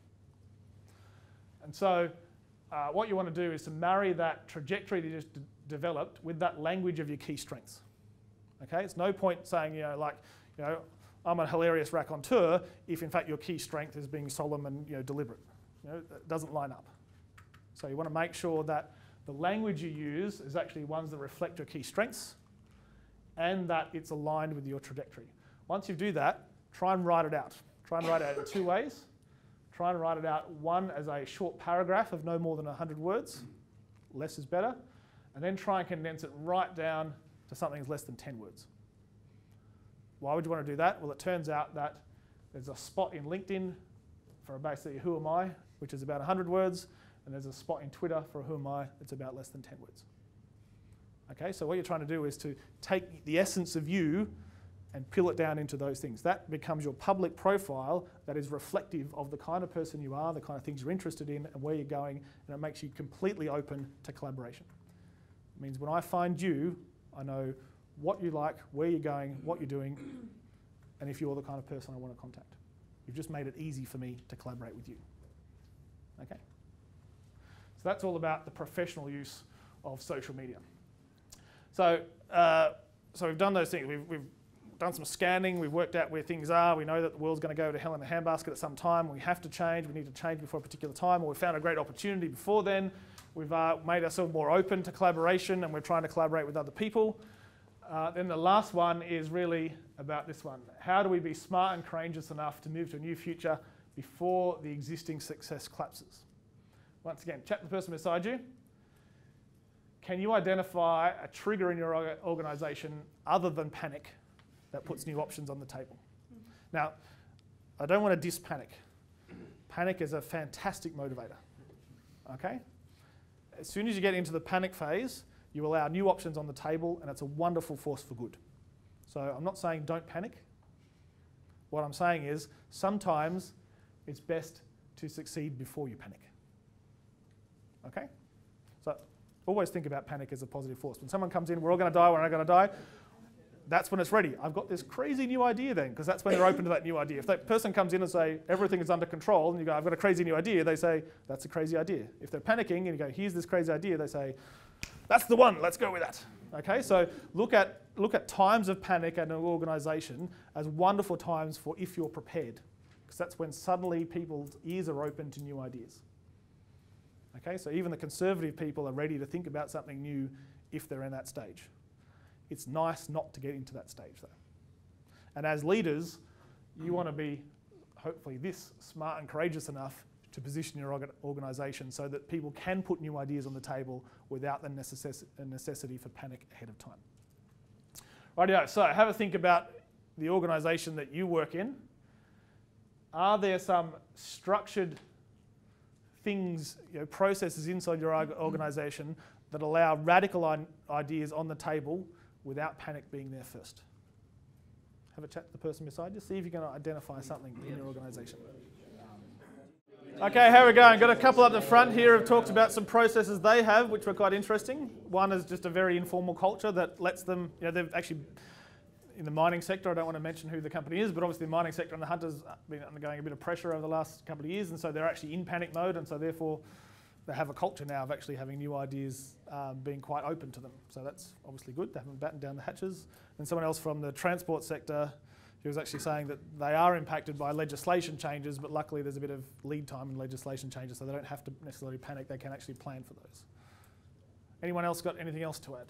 And so uh, what you want to do is to marry that trajectory that you just d- developed with that language of your key strengths. Okay, it's no point saying, you know, like, you know, I'm a hilarious raconteur if in fact your key strength is being solemn and, you know, deliberate. You know, it doesn't line up. So you want to make sure that the language you use is actually ones that reflect your key strengths and that it's aligned with your trajectory. Once you do that, try and write it out. Try and write it out in two ways. Try and write it out, one as a short paragraph of no more than one hundred words. Less is better. And then try and condense it right down to something that's less than ten words. Why would you want to do that? Well, it turns out that there's a spot in LinkedIn for basically who am I, which is about one hundred words, and there's a spot in Twitter for who am I, it's about less than ten words. Okay, so what you're trying to do is to take the essence of you and peel it down into those things. That becomes your public profile that is reflective of the kind of person you are, the kind of things you're interested in, and where you're going, and it makes you completely open to collaboration. It means when I find you, I know what you like, where you're going, what you're doing, and if you're the kind of person I want to contact. You've just made it easy for me to collaborate with you. Okay? So that's all about the professional use of social media. So, uh, so we've done those things. We've, we've done some scanning. We've worked out where things are. We know that the world's going to go to hell in a handbasket at some time. We have to change. We need to change before a particular time, or we found a great opportunity before then. We've uh, made ourselves more open to collaboration, and we're trying to collaborate with other people. Uh, then the last one is really about this one. How do we be smart and courageous enough to move to a new future before the existing success collapses? Once again, chat to the person beside you. Can you identify a trigger in your organisation other than panic that puts new options on the table? Now, I don't want to diss panic. Panic is a fantastic motivator. Okay? As soon as you get into the panic phase, you allow new options on the table, and it's a wonderful force for good. So I'm not saying don't panic. What I'm saying is sometimes it's best to succeed before you panic. Okay? So always think about panic as a positive force. When someone comes in, we're all going to die, we're not going to die, that's when it's ready. I've got this crazy new idea then, because that's when they're open to that new idea. If that person comes in and say, everything is under control, and you go, I've got a crazy new idea, they say, that's a crazy idea. If they're panicking and you go, here's this crazy idea, they say, that's the one, let's go with that. Okay, so look at, look at times of panic at an organisation as wonderful times for if you're prepared, because that's when suddenly people's ears are open to new ideas. Okay, so even the conservative people are ready to think about something new if they're in that stage. It's nice not to get into that stage though. And as leaders, you want to be, hopefully, this smart and courageous enough to position your orga- organisation so that people can put new ideas on the table without the necess- necessity for panic ahead of time. Rightio, so have a think about the organisation that you work in. Are there some structured things, you know, processes inside your organisation that allow radical I- ideas on the table without panic being there first? Have a chat to the person beside you, see if you can identify something in your organisation. Okay, how are we going? Got a couple up the front here who've talked about some processes they have, which were quite interesting. One is just a very informal culture that lets them, you know, they've actually, in the mining sector, I don't want to mention who the company is, but obviously the mining sector and the hunters have been undergoing a bit of pressure over the last couple of years, and so they're actually in panic mode, and so therefore they have a culture now of actually having new ideas um, being quite open to them. So that's obviously good. They haven't battened down the hatches. And someone else from the transport sector, he was actually saying that they are impacted by legislation changes, but luckily there's a bit of lead time in legislation changes, so they don't have to necessarily panic. They can actually plan for those. Anyone else got anything else to add?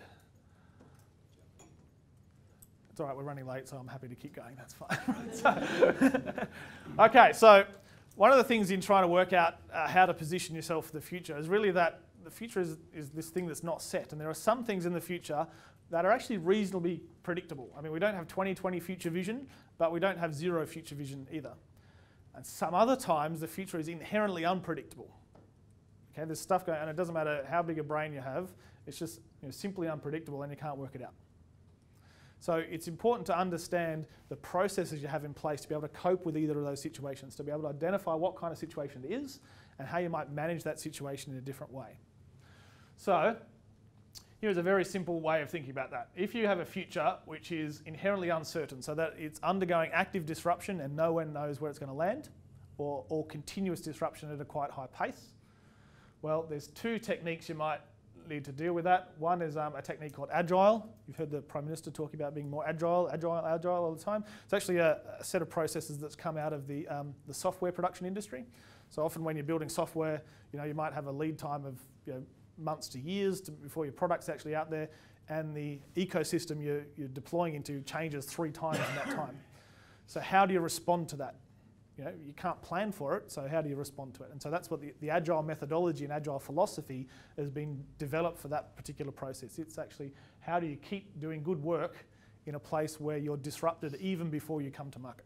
It's all right, we're running late, so I'm happy to keep going. That's fine. so, okay, so one of the things in trying to work out uh, how to position yourself for the future is really that the future is, is this thing that's not set. And there are some things in the future that are actually reasonably predictable. I mean, we don't have twenty twenty future vision, but we don't have zero future vision either. And some other times the future is inherently unpredictable. Okay, there's stuff going on, and it doesn't matter how big a brain you have, it's just, you know, simply unpredictable and you can't work it out. So it's important to understand the processes you have in place to be able to cope with either of those situations, to be able to identify what kind of situation it is and how you might manage that situation in a different way. So Here's a very simple way of thinking about that. If you have a future which is inherently uncertain, so that it's undergoing active disruption and no one knows where it's going to land, or, or continuous disruption at a quite high pace, well, there's two techniques you might need to deal with that. One is um, a technique called agile. You've heard the Prime Minister talking about being more agile, agile, agile all the time. It's actually a, a set of processes that's come out of the, um, the software production industry. So often when you're building software, you know, you might have a lead time of, you know, months to years to, before your product's actually out there, and the ecosystem you're, you're deploying into changes three times in that time. So how do you respond to that? You know, you can't plan for it, so how do you respond to it? And so that's what the, the agile methodology and agile philosophy has been developed for that particular process. It's actually how do you keep doing good work in a place where you're disrupted even before you come to market.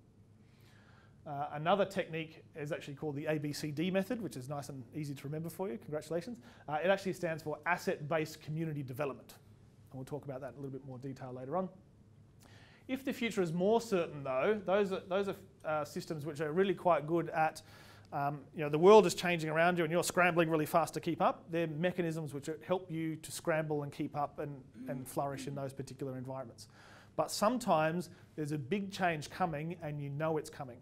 Uh, another technique is actually called the A B C D method, which is nice and easy to remember for you. Congratulations. Uh, it actually stands for asset-based community development. And we'll talk about that in a little bit more detail later on. If the future is more certain, though, those are, those are uh, systems which are really quite good at, um, you know, the world is changing around you and you're scrambling really fast to keep up. They're mechanisms which help you to scramble and keep up and, and flourish in those particular environments. But sometimes there's a big change coming and you know it's coming.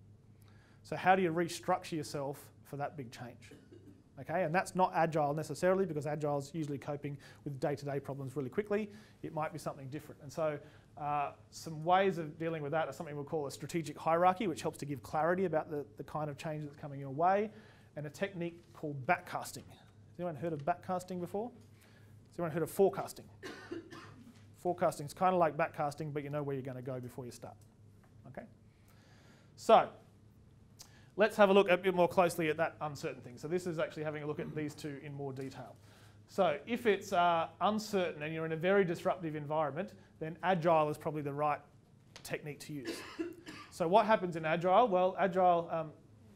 So how do you restructure yourself for that big change? Okay, and that's not agile necessarily, because agile is usually coping with day-to-day problems really quickly. It might be something different. And so uh, some ways of dealing with that are something we'll call a strategic hierarchy, which helps to give clarity about the, the kind of change that's coming your way, and a technique called backcasting. Has anyone heard of backcasting before? Has anyone heard of forecasting? Forecasting is kind of like backcasting, but you know where you're going to go before you start. Okay, so let's have a look a bit more closely at that uncertain thing. So this is actually having a look at these two in more detail. So if it's uh, uncertain and you're in a very disruptive environment, then agile is probably the right technique to use. So what happens in agile? Well, agile, um,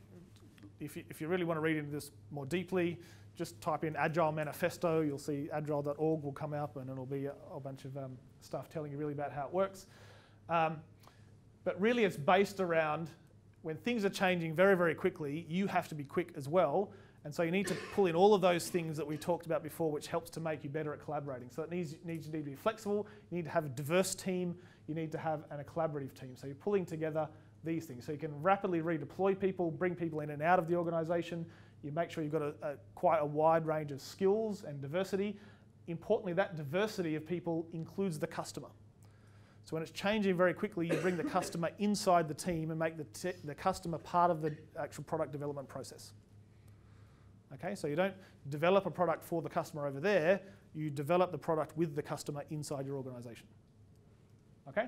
if, you, if you really want to read into this more deeply, just type in Agile Manifesto. You'll see agile dot org will come up, and it'll be a, a bunch of um, stuff telling you really about how it works. Um, but really it's based around when things are changing very, very quickly, you have to be quick as well. And so you need to pull in all of those things that we talked about before, which helps to make you better at collaborating. So it needs, needs you need to be flexible, you need to have a diverse team, you need to have an, a collaborative team. So you're pulling together these things. So you can rapidly redeploy people, bring people in and out of the organisation. You make sure you've got a, a, quite a wide range of skills and diversity. Importantly, that diversity of people includes the customer. So when it's changing very quickly, you bring the customer inside the team and make the, te the customer part of the actual product development process. Okay, so you don't develop a product for the customer over there, you develop the product with the customer inside your organisation. Okay?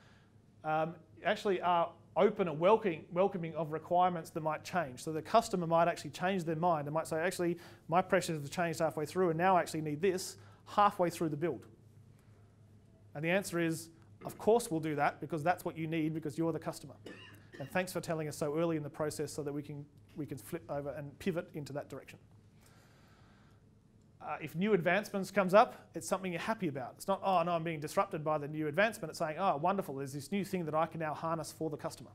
Um, actually are open and welcoming, welcoming of requirements that might change. So the customer might actually change their mind and might say, actually, my pressures have changed halfway through and now I actually need this halfway through the build. And the answer is, of course we'll do that, because that's what you need, because you're the customer. And thanks for telling us so early in the process so that we can, we can flip over and pivot into that direction. Uh, if new advancements comes up, it's something you're happy about. It's not, oh no, I'm being disrupted by the new advancement. It's saying, oh, wonderful, there's this new thing that I can now harness for the customer.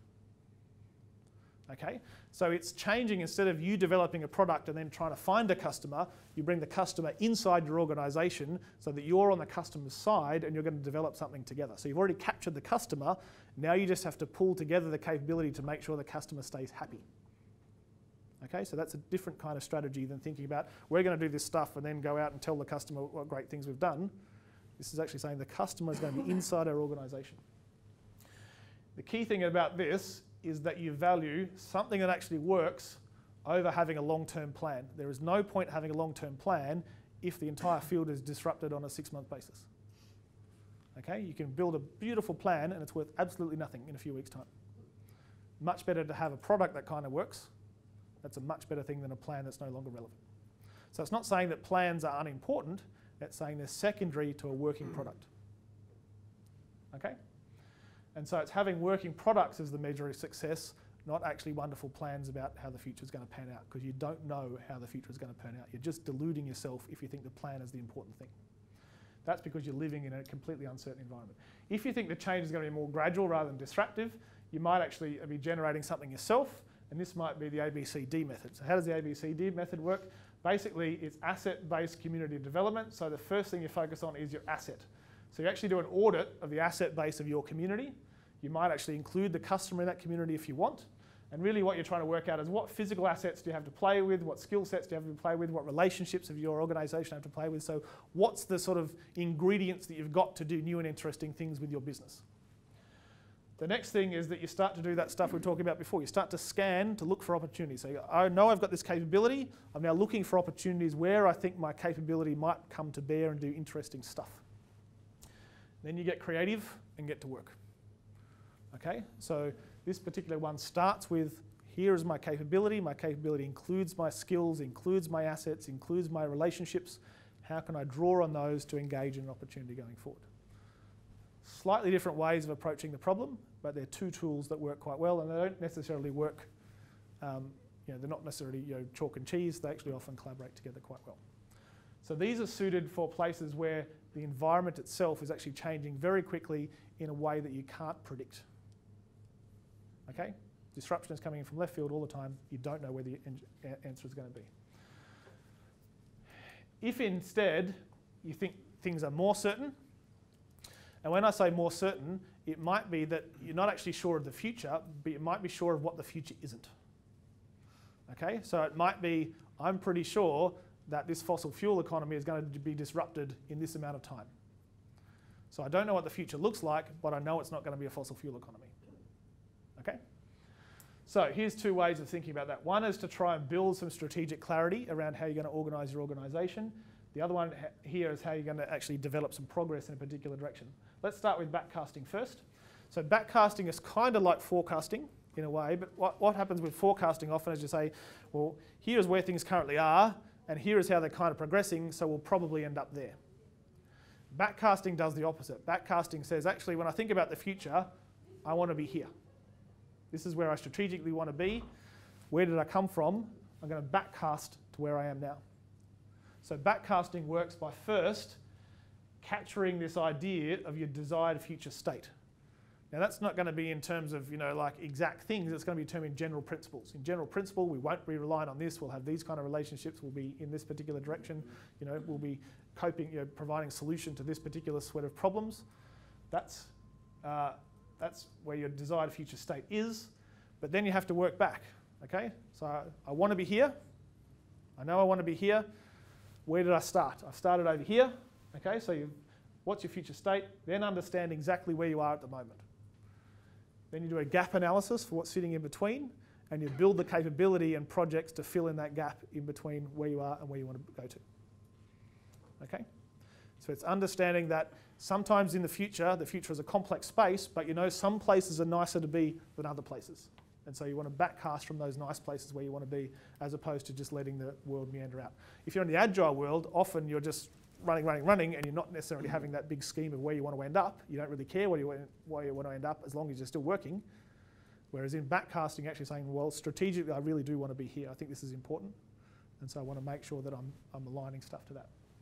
Okay, so it's changing. Instead of you developing a product and then trying to find a customer, you bring the customer inside your organisation so that you're on the customer's side and you're going to develop something together. So you've already captured the customer, now you just have to pull together the capability to make sure the customer stays happy. Okay, so that's a different kind of strategy than thinking about, we're going to do this stuff and then go out and tell the customer what great things we've done. This is actually saying the customer is going to be inside our organisation. The key thing about this is that you value something that actually works over having a long-term plan. There is no point having a long-term plan if the entire field is disrupted on a six-month basis. Okay, you can build a beautiful plan and it's worth absolutely nothing in a few weeks' time. Much better to have a product that kind of works. That's a much better thing than a plan that's no longer relevant. So it's not saying that plans are unimportant, it's saying they're secondary to a working product. Okay? And so it's having working products as the measure of success, not actually wonderful plans about how the future is going to pan out, because you don't know how the future is going to pan out. You're just deluding yourself if you think the plan is the important thing. That's because you're living in a completely uncertain environment. If you think the change is going to be more gradual rather than disruptive, you might actually be generating something yourself, and this might be the A B C D method. So how does the A B C D method work? Basically, it's asset-based community development. So the first thing you focus on is your asset. So you actually do an audit of the asset base of your community. You might actually include the customer in that community if you want. And really what you're trying to work out is what physical assets do you have to play with, what skill sets do you have to play with, what relationships of your organisation have to play with. So what's the sort of ingredients that you've got to do new and interesting things with your business. The next thing is that you start to do that stuff we were talking about before. You start to scan to look for opportunities. So you go, I know I've got this capability. I'm now looking for opportunities where I think my capability might come to bear and do interesting stuff. Then you get creative and get to work. Okay, so this particular one starts with, here is my capability. My capability includes my skills, includes my assets, includes my relationships. How can I draw on those to engage in an opportunity going forward? Slightly different ways of approaching the problem, but they're two tools that work quite well, and they don't necessarily work, um, you know, they're not necessarily you know, chalk and cheese. They actually often collaborate together quite well. So these are suited for places where the environment itself is actually changing very quickly in a way that you can't predict. Okay? Disruption is coming in from left field all the time. You don't know where the answer is going to be. If instead you think things are more certain, and when I say more certain, it might be that you're not actually sure of the future, but you might be sure of what the future isn't. Okay? So it might be, I'm pretty sure that this fossil fuel economy is going to be disrupted in this amount of time. So I don't know what the future looks like, but I know it's not going to be a fossil fuel economy. Okay? So here's two ways of thinking about that. One is to try and build some strategic clarity around how you're going to organise your organisation. The other one here is how you're going to actually develop some progress in a particular direction. Let's start with backcasting first. So backcasting is kind of like forecasting in a way, but what, what happens with forecasting often is you say, well, here's where things currently are, and here is how they're kind of progressing, so we'll probably end up there. Backcasting does the opposite. Backcasting says, actually, when I think about the future, I want to be here. This is where I strategically want to be. Where did I come from? I'm going to backcast to where I am now. So backcasting works by first capturing this idea of your desired future state. Now that's not going to be in terms of, you know, like exact things, it's going to be termed in general principles. In general principle, we won't be relying on this, we'll have these kind of relationships, we'll be in this particular direction, you know, we'll be coping, you know, providing solution to this particular set of problems. That's, uh, that's where your desired future state is, but then you have to work back, okay? So I, I want to be here, I know I want to be here. Where did I start? I started over here, okay? So you, what's your future state? Then understand exactly where you are at the moment. Then you do a gap analysis for what's sitting in between, and you build the capability and projects to fill in that gap in between where you are and where you want to go to. Okay? So it's understanding that sometimes in the future, the future is a complex space, but you know some places are nicer to be than other places. And so you want to backcast from those nice places where you want to be, as opposed to just letting the world meander out. If you're in the agile world, often you're just running, running, running, and you're not necessarily having that big scheme of where you want to end up. You don't really care where you, where you want to end up as long as you're still working. Whereas in backcasting, you're actually saying, well, strategically, I really do want to be here. I think this is important. And so I want to make sure that I'm, I'm aligning stuff to that.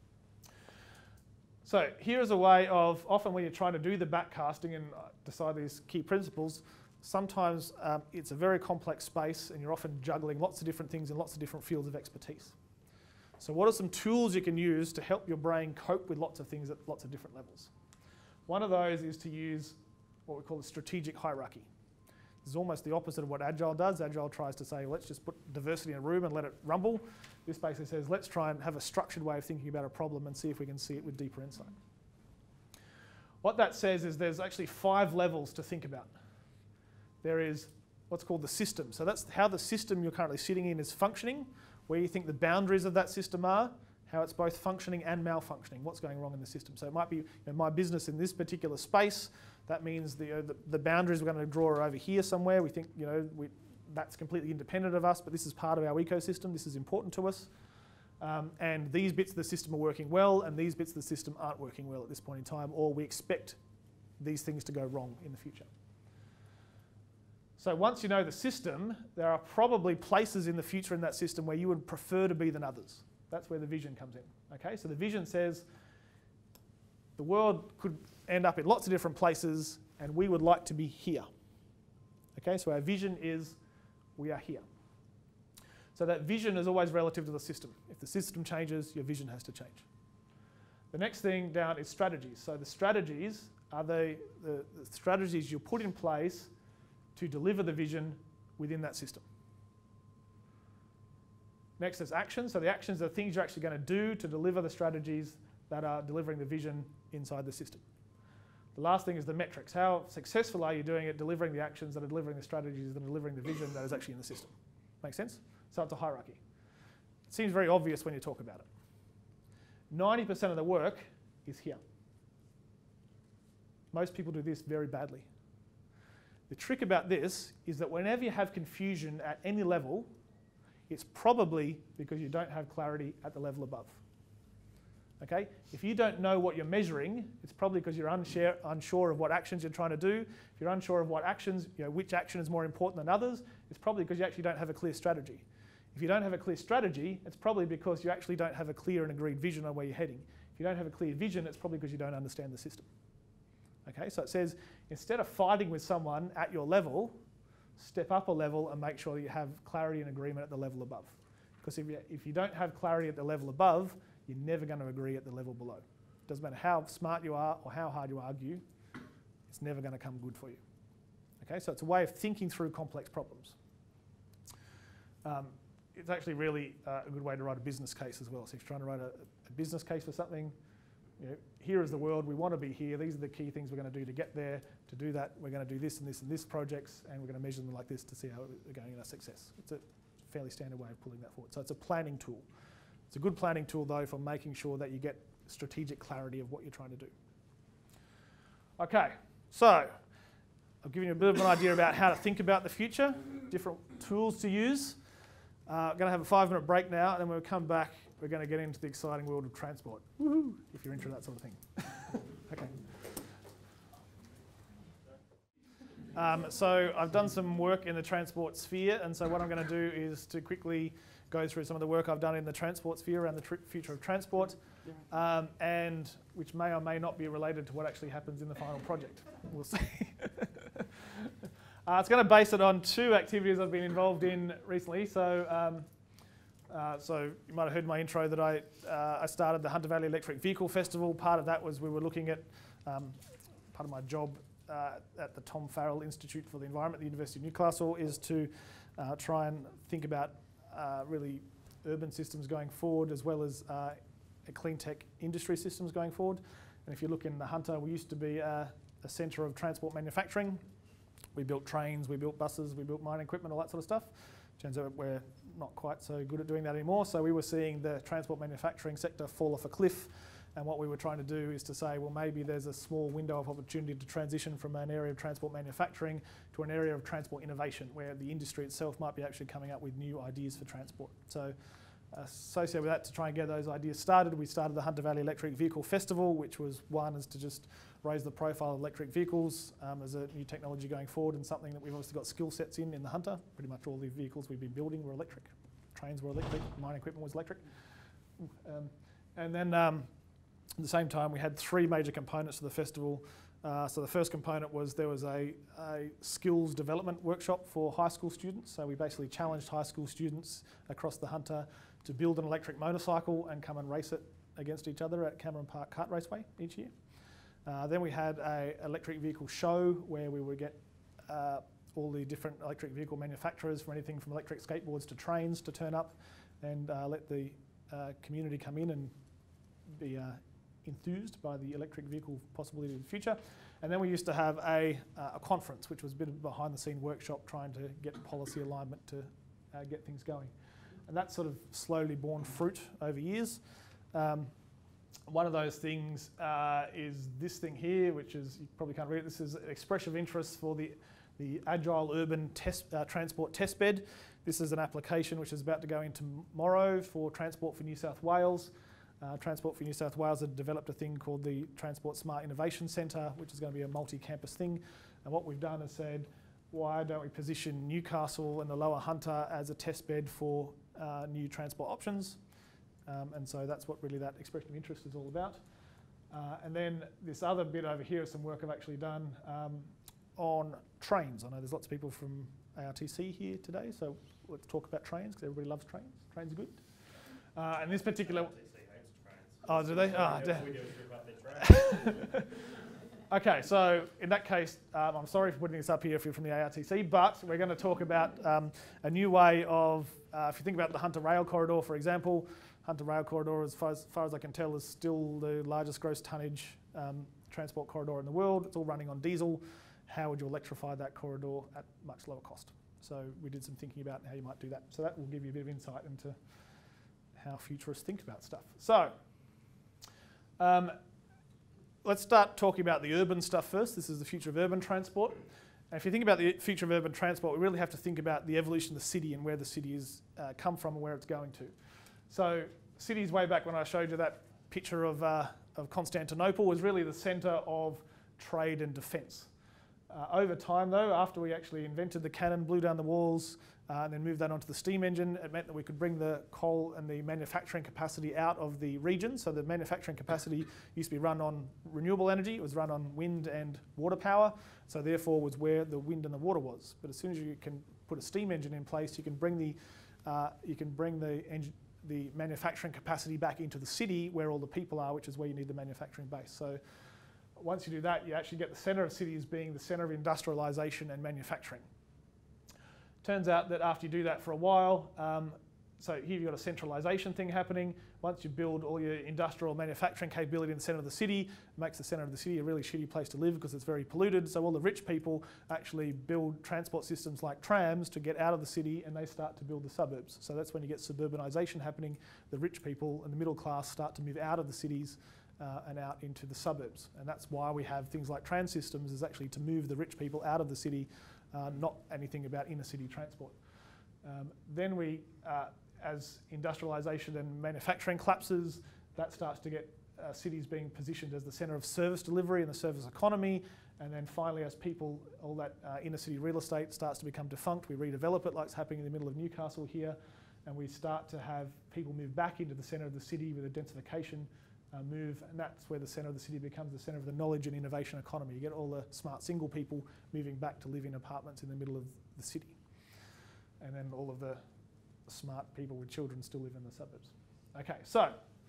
So here is a way of, often when you're trying to do the backcasting and decide these key principles, sometimes um, it's a very complex space and you're often juggling lots of different things in lots of different fields of expertise. So what are some tools you can use to help your brain cope with lots of things at lots of different levels? One of those is to use what we call a strategic hierarchy. This is almost the opposite of what Agile does. Agile tries to say, let's just put diversity in a room and let it rumble. This basically says, let's try and have a structured way of thinking about a problem and see if we can see it with deeper insight. What that says is there's actually five levels to think about. There is what's called the system. So that's how the system you're currently sitting in is functioning, where you think the boundaries of that system are, how it's both functioning and malfunctioning, what's going wrong in the system. So it might be, you know, my business in this particular space, that means the, uh, the, the boundaries we're going to draw are over here somewhere. We think, you know, we, that's completely independent of us, but this is part of our ecosystem. This is important to us. Um, and these bits of the system are working well, and these bits of the system aren't working well at this point in time, or we expect these things to go wrong in the future. So once you know the system, there are probably places in the future in that system where you would prefer to be than others. That's where the vision comes in. Okay, so the vision says the world could end up in lots of different places and we would like to be here. Okay, so our vision is we are here. So that vision is always relative to the system. If the system changes, your vision has to change. The next thing down is strategies. So the strategies are the, the, the strategies you put in place to deliver the vision within that system. Next is actions. So the actions are things you're actually going to do to deliver the strategies that are delivering the vision inside the system. The last thing is the metrics. How successful are you doing at delivering the actions that are delivering the strategies that are delivering the vision that is actually in the system? Make sense? So it's a hierarchy. It seems very obvious when you talk about it. ninety percent of the work is here. Most people do this very badly. The trick about this is that whenever you have confusion at any level, it's probably because you don't have clarity at the level above. Okay? If you don't know what you're measuring, it's probably because you're unsure, unsure of what actions you're trying to do. If you're unsure of what actions, you know, which action is more important than others, it's probably because you actually don't have a clear strategy. If you don't have a clear strategy, it's probably because you actually don't have a clear and agreed vision on where you're heading. If you don't have a clear vision, it's probably because you don't understand the system. Okay, so it says, instead of fighting with someone at your level, step up a level and make sure that you have clarity and agreement at the level above. Because if you, if you don't have clarity at the level above, you're never going to agree at the level below. Doesn't matter how smart you are or how hard you argue, it's never going to come good for you. Okay, so it's a way of thinking through complex problems. Um, it's actually really uh, a good way to write a business case as well. So if you're trying to write a, a business case for something, you know, here is the world, we want to be here, these are the key things we're going to do to get there. To do that, we're going to do this and this and this projects, and we're going to measure them like this to see how they're going in our success. It's a fairly standard way of pulling that forward. So it's a planning tool. It's a good planning tool, though, for making sure that you get strategic clarity of what you're trying to do. Okay, so I've given you a bit of an idea about how to think about the future, different tools to use. Uh, I'm going to have a five-minute break now, and then when we come back, we're going to get into the exciting world of transport. Woohoo! If you're into that sort of thing. Okay. Um, so I've done some work in the transport sphere, and so what I'm going to do is to quickly go through some of the work I've done in the transport sphere around the tr future of transport, um, and which may or may not be related to what actually happens in the final project. We'll see. uh, it's going to base it on two activities I've been involved in recently. So, um, uh, so you might have heard in my intro that I uh, I started the Hunter Valley Electric Vehicle Festival. Part of that was we were looking at um, part of my job uh, at the Tom Farrell Institute for the Environment at the University of Newcastle is to uh, try and think about Uh, really urban systems going forward, as well as uh, a clean tech industry systems going forward. And if you look in the Hunter, we used to be a, a centre of transport manufacturing. We built trains, we built buses, we built mining equipment, all that sort of stuff. Turns out we're not quite so good at doing that anymore. So we were seeing the transport manufacturing sector fall off a cliff. And what we were trying to do is to say, well, maybe there's a small window of opportunity to transition from an area of transport manufacturing to an area of transport innovation, where the industry itself might be actually coming up with new ideas for transport. So uh, associated with that, to try and get those ideas started, we started the Hunter Valley Electric Vehicle Festival, which was one is to just raise the profile of electric vehicles um, as a new technology going forward, and something that we've obviously got skill sets in in the Hunter. Pretty much all the vehicles we've been building were electric. Trains were electric, mining equipment was electric. Um, and then um, at the same time, we had three major components to the festival. Uh, so the first component was there was a, a skills development workshop for high school students. So we basically challenged high school students across the Hunter to build an electric motorcycle and come and race it against each other at Cameron Park Kart Raceway each year. Uh, then we had an electric vehicle show where we would get uh, all the different electric vehicle manufacturers, from anything from electric skateboards to trains, to turn up and uh, let the uh, community come in and be uh, enthused by the electric vehicle possibility of the future. And then we used to have a, uh, a conference, which was a bit of a behind the scene workshop trying to get policy alignment to uh, get things going. And that's sort of slowly borne fruit over years. Um, one of those things uh, is this thing here, which is, you probably can't read it, this is an expression of interest for the, the Agile Urban test, uh, Transport Testbed. This is an application which is about to go in tomorrow for Transport for New South Wales. Uh, Transport for New South Wales had developed a thing called the Transport Smart Innovation Centre, which is going to be a multi-campus thing. And what we've done is said, why don't we position Newcastle and the Lower Hunter as a test bed for uh, new transport options? Um, and so that's what really that expression of interest is all about. Uh, and then this other bit over here is some work I've actually done um, on trains. I know there's lots of people from A R T C here today, so let's talk about trains because everybody loves trains. Trains are good. Uh, and this particular... A R T C hates trains. Oh, do they? Ah, We damn. do a trip up their train. Okay, so in that case, um, I'm sorry for putting this up here if you're from the A R T C, but we're going to talk about um, a new way of, uh, if you think about the Hunter Rail Corridor, for example, Hunter Rail Corridor, as far as, as, far as I can tell, is still the largest gross tonnage um, transport corridor in the world. It's all running on diesel. How would you electrify that corridor at much lower cost? So we did some thinking about how you might do that. So that will give you a bit of insight into how futurists think about stuff. So, um, let's start talking about the urban stuff first. This is the future of urban transport. And if you think about the future of urban transport, we really have to think about the evolution of the city and where the city has uh, come from and where it's going to. So cities way back when I showed you that picture of, uh, of Constantinople was really the centre of trade and defence. Uh, over time though, after we actually invented the cannon, blew down the walls, Uh, and then moved that onto the steam engine, it meant that we could bring the coal and the manufacturing capacity out of the region. So the manufacturing capacity used to be run on renewable energy. It was run on wind and water power. So therefore was where the wind and the water was. But as soon as you can put a steam engine in place, you can bring the uh, you can bring the engine, the manufacturing capacity back into the city where all the people are, which is where you need the manufacturing base. So once you do that, you actually get the centre of cities being the centre of industrialisation and manufacturing. Turns out that after you do that for a while, um, so here you've got a centralisation thing happening. Once you build all your industrial manufacturing capability in the centre of the city, it makes the centre of the city a really shitty place to live because it's very polluted. So all the rich people actually build transport systems like trams to get out of the city, and they start to build the suburbs. So that's when you get suburbanisation happening. The rich people and the middle class start to move out of the cities uh, and out into the suburbs. And that's why we have things like tram systems, is actually to move the rich people out of the city. Uh, not anything about inner city transport. Um, then we, uh, as industrialisation and manufacturing collapses, that starts to get uh, cities being positioned as the centre of service delivery and the service economy. And then finally, as people, all that uh, inner city real estate starts to become defunct, we redevelop it like it's happening in the middle of Newcastle here. And we start to have people move back into the centre of the city with a densification Uh, move, and that's where the centre of the city becomes the centre of the knowledge and innovation economy. You get all the smart single people moving back to live in apartments in the middle of the city. And then all of the smart people with children still live in the suburbs. Okay, so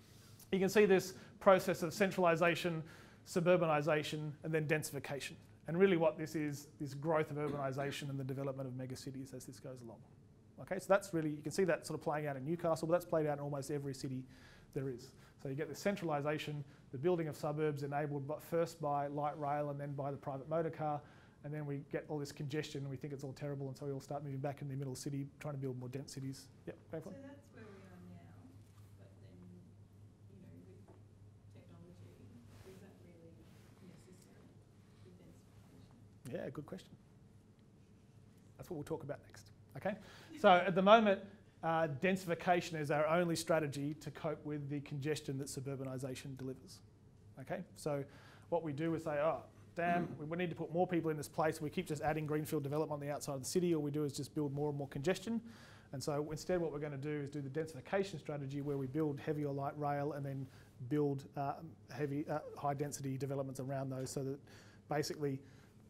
you can see this process of centralisation, suburbanisation, and then densification. And really what this is, this growth of urbanisation and the development of megacities as this goes along. Okay, so that's really, you can see that sort of playing out in Newcastle, but that's played out in almost every city there is. So you get the centralisation, the building of suburbs enabled but first by light rail and then by the private motor car, and then we get all this congestion and we think it's all terrible, and so we all start moving back in the middle of the city, trying to build more dense cities. Yep, go for it. So that's where we are now, but then, you know, with technology, is that really necessary with densification? Yeah, good question. That's what we'll talk about next. Okay, so at the moment, uh, densification is our only strategy to cope with the congestion that suburbanisation delivers. Okay, so what we do is say, oh, damn, we need to put more people in this place. We keep just adding greenfield development on the outside of the city. All we do is just build more and more congestion. And so instead what we're going to do is do the densification strategy where we build heavy or light rail and then build uh, heavy, uh, high density developments around those, so that basically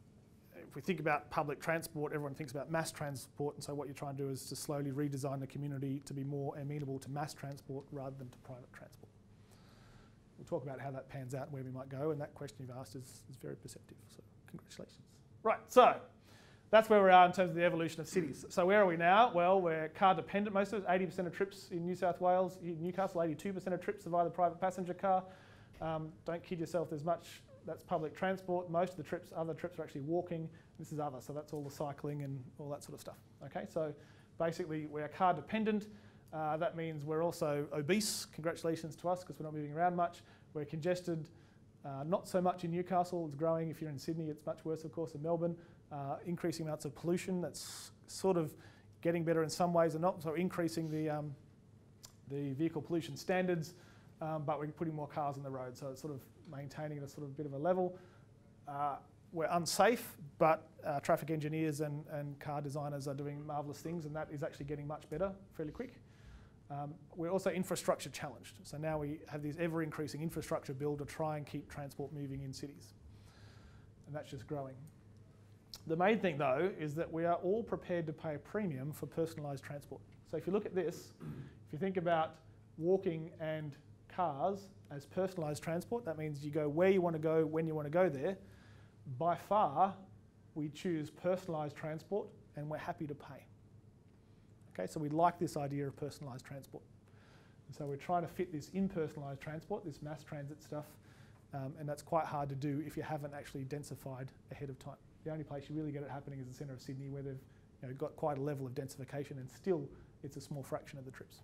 if we think about public transport, everyone thinks about mass transport, and so what you're trying to do is to slowly redesign the community to be more amenable to mass transport rather than to private transport. We'll talk about how that pans out and where we might go, and that question you've asked is, is very perceptive, so congratulations. Right, so that's where we are in terms of the evolution of cities. So where are we now? Well, we're car dependent. Most of it, eighty percent of trips in New South Wales, in Newcastle, eighty-two percent of trips are via the private passenger car. Um, don't kid yourself, there's much, that's public transport. Most of the trips, other trips are actually walking. This is other, so that's all the cycling and all that sort of stuff. Okay, so basically we're car dependent. Uh, that means we're also obese. Congratulations to us, because we're not moving around much. We're congested, uh, not so much in Newcastle. It's growing. If you're in Sydney, it's much worse, of course, in Melbourne. Uh, increasing amounts of pollution. That's sort of getting better in some ways and not. So increasing the, um, the vehicle pollution standards, um, but we're putting more cars on the road. So it's sort of maintaining a sort of bit of a level. Uh, we're unsafe, but uh, traffic engineers and, and car designers are doing marvellous things, and that is actually getting much better fairly quick. Um, we're also infrastructure challenged. So now we have this ever increasing infrastructure bill to try and keep transport moving in cities. And that's just growing. The main thing though is that we are all prepared to pay a premium for personalised transport. So if you look at this, if you think about walking and cars as personalised transport, that means you go where you want to go, when you want to go there. By far, we choose personalised transport and we're happy to pay. Okay, so we like this idea of personalised transport. And so we're trying to fit this in personalised transport, this mass transit stuff, um, and that's quite hard to do if you haven't actually densified ahead of time. The only place you really get it happening is the centre of Sydney, where they've you know, got quite a level of densification, and still it's a small fraction of the trips.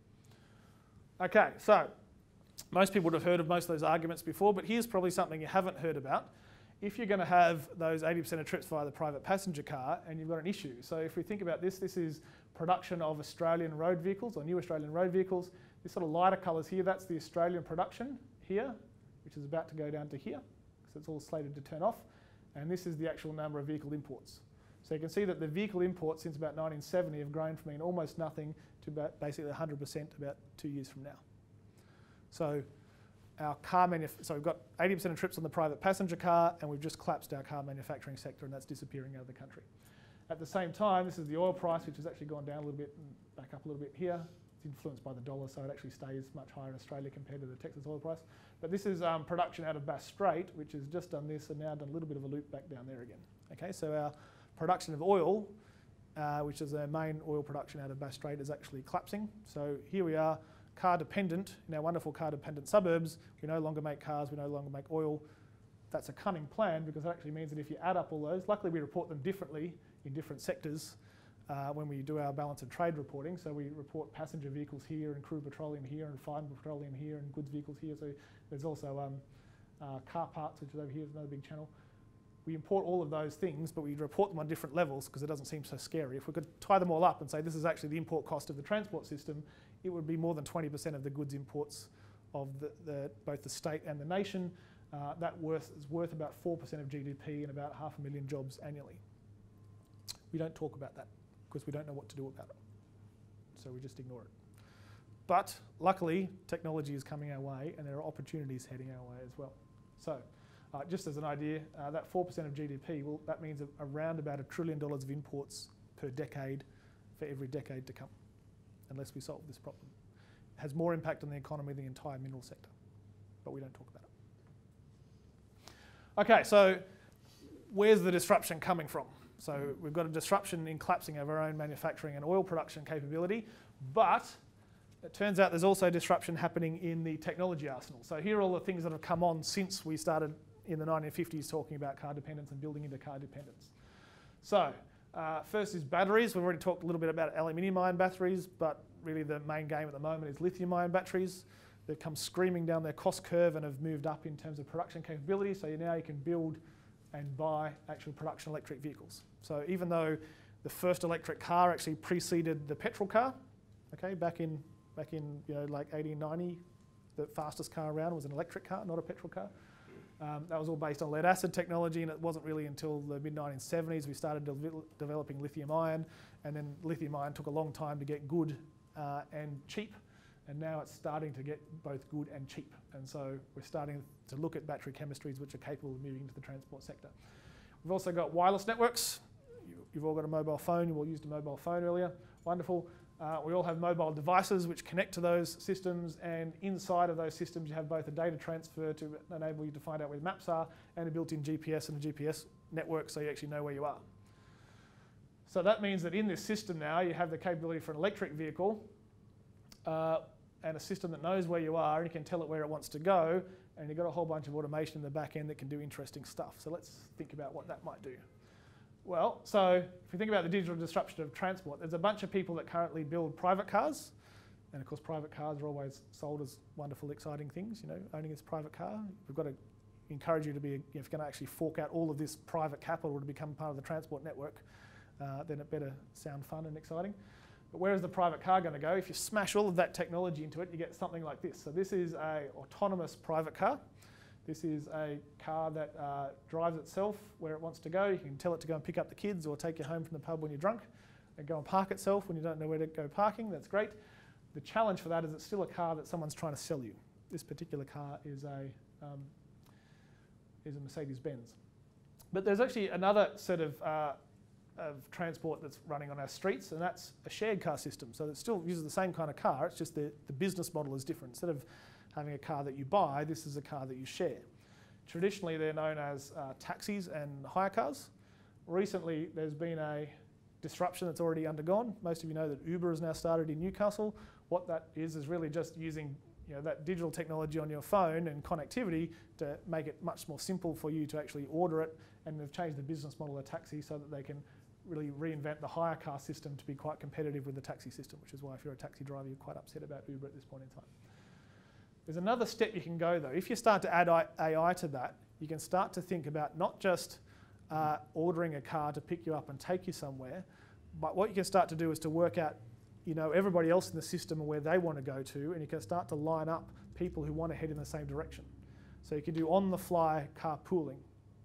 Okay, so most people would have heard of most of those arguments before, but here's probably something you haven't heard about. If you're going to have those eighty percent of trips via the private passenger car, and you've got an issue. So if we think about this, this is production of Australian road vehicles, or new Australian road vehicles. This sort of lighter colours here, that's the Australian production here, which is about to go down to here, because it's all slated to turn off. And this is the actual number of vehicle imports. So you can see that the vehicle imports since about nineteen seventy have grown from being almost nothing to about basically one hundred percent about two years from now. So our car manuf so we've got eighty percent of trips on the private passenger car, and we've just collapsed our car manufacturing sector, and that's disappearing out of the country. At the same time, this is the oil price, which has actually gone down a little bit and back up a little bit here. It's influenced by the dollar, so it actually stays much higher in Australia compared to the Texas oil price. But this is um, production out of Bass Strait, which has just done this and now done a little bit of a loop back down there again. Okay, so our production of oil, uh, which is our main oil production out of Bass Strait, is actually collapsing. So here we are, car dependent, in our wonderful car dependent suburbs. We no longer make cars, we no longer make oil. That's a cunning plan, because it actually means that if you add up all those, luckily we report them differently in different sectors uh, when we do our balance of trade reporting. So we report passenger vehicles here, and crude petroleum here, and refined petroleum here, and goods vehicles here. So there's also um, uh, car parts, which is over here, is another big channel. We import all of those things, but we report them on different levels because it doesn't seem so scary. If we could tie them all up and say this is actually the import cost of the transport system, it would be more than twenty percent of the goods imports of the, the, both the state and the nation. Uh, that worth is worth about four percent of G D P and about half a million jobs annually. We don't talk about that because we don't know what to do about it. So we just ignore it. But luckily, technology is coming our way, and there are opportunities heading our way as well. So uh, just as an idea, uh, that four percent of G D P, well, that means around about a trillion dollars of imports per decade for every decade to come, unless we solve this problem. It has more impact on the economy than the entire mineral sector, but we don't talk about it. Okay, so where's the disruption coming from? So we've got a disruption in collapsing of our own manufacturing and oil production capability, but it turns out there's also disruption happening in the technology arsenal. So here are all the things that have come on since we started in the nineteen fifties talking about car dependence and building into car dependence. So uh, first is batteries. We've already talked a little bit about aluminium ion batteries, but really the main game at the moment is lithium ion batteries. They've come screaming down their cost curve and have moved up in terms of production capability. So now you can build and buy actual production electric vehicles. So even though the first electric car actually preceded the petrol car, okay, back in back in you know like eighteen ninety, the fastest car around was an electric car, not a petrol car. Um, that was all based on lead acid technology, and it wasn't really until the mid nineteen seventies we started de developing lithium ion, and then lithium ion took a long time to get good uh, and cheap. And now it's starting to get both good and cheap. And so we're starting to look at battery chemistries which are capable of moving into the transport sector. We've also got wireless networks. You, you've all got a mobile phone. You all used a mobile phone earlier. Wonderful. Uh, we all have mobile devices which connect to those systems, and inside of those systems you have both a data transfer to enable you to find out where maps are, and a built-in G P S and a G P S network so you actually know where you are. So that means that in this system now you have the capability for an electric vehicle uh, and a system that knows where you are, and you can tell it where it wants to go, and you've got a whole bunch of automation in the back end that can do interesting stuff. So let's think about what that might do. Well, so if you think about the digital disruption of transport, there's a bunch of people that currently build private cars, and of course private cars are always sold as wonderful, exciting things, you know, owning this private car. We've got to encourage you to be, if you're going to actually fork out all of this private capital to become part of the transport network, uh, then it better sound fun and exciting. But where is the private car going to go? If you smash all of that technology into it, you get something like this. So this is an autonomous private car. This is a car that uh, drives itself where it wants to go. You can tell it to go and pick up the kids or take you home from the pub when you're drunk, and go and park itself when you don't know where to go parking. That's great. The challenge for that is it's still a car that someone's trying to sell you. This particular car is a, um, is a Mercedes-Benz. But there's actually another set of, uh, of transport that's running on our streets, and that's a shared car system. So it still uses the same kind of car, it's just the, the business model is different. Instead of having a car that you buy, this is a car that you share. Traditionally, they're known as uh, taxis and hire cars. Recently, there's been a disruption that's already undergone. Most of you know that Uber has now started in Newcastle. What that is is really just using you know, that digital technology on your phone and connectivity to make it much more simple for you to actually order it, and they've changed the business model of taxi so that they can really reinvent the hire car system to be quite competitive with the taxi system, which is why if you're a taxi driver, you're quite upset about Uber at this point in time. There's another step you can go though. If you start to add A I to that, you can start to think about not just uh, ordering a car to pick you up and take you somewhere, but what you can start to do is to work out you know, everybody else in the system and where they want to go to, and you can start to line up people who want to head in the same direction. So you can do on-the-fly carpooling.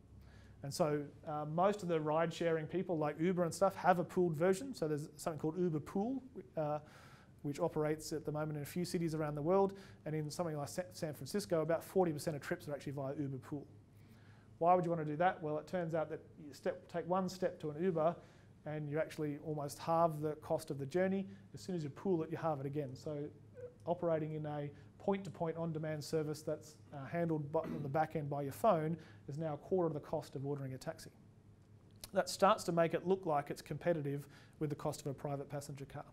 And so uh, most of the ride-sharing people like Uber and stuff have a pooled version. So there's something called Uber Pool, uh, which operates at the moment in a few cities around the world. And in something like San Francisco, about forty percent of trips are actually via Uber Pool. Why would you want to do that? Well, it turns out that you step, take one step to an Uber, and you actually almost halve the cost of the journey. As soon as you pool it, you halve it again. So operating in a point-to-point on-demand service that's uh, handled on the back end by your phone is now a quarter of the cost of ordering a taxi. That starts to make it look like it's competitive with the cost of a private passenger car.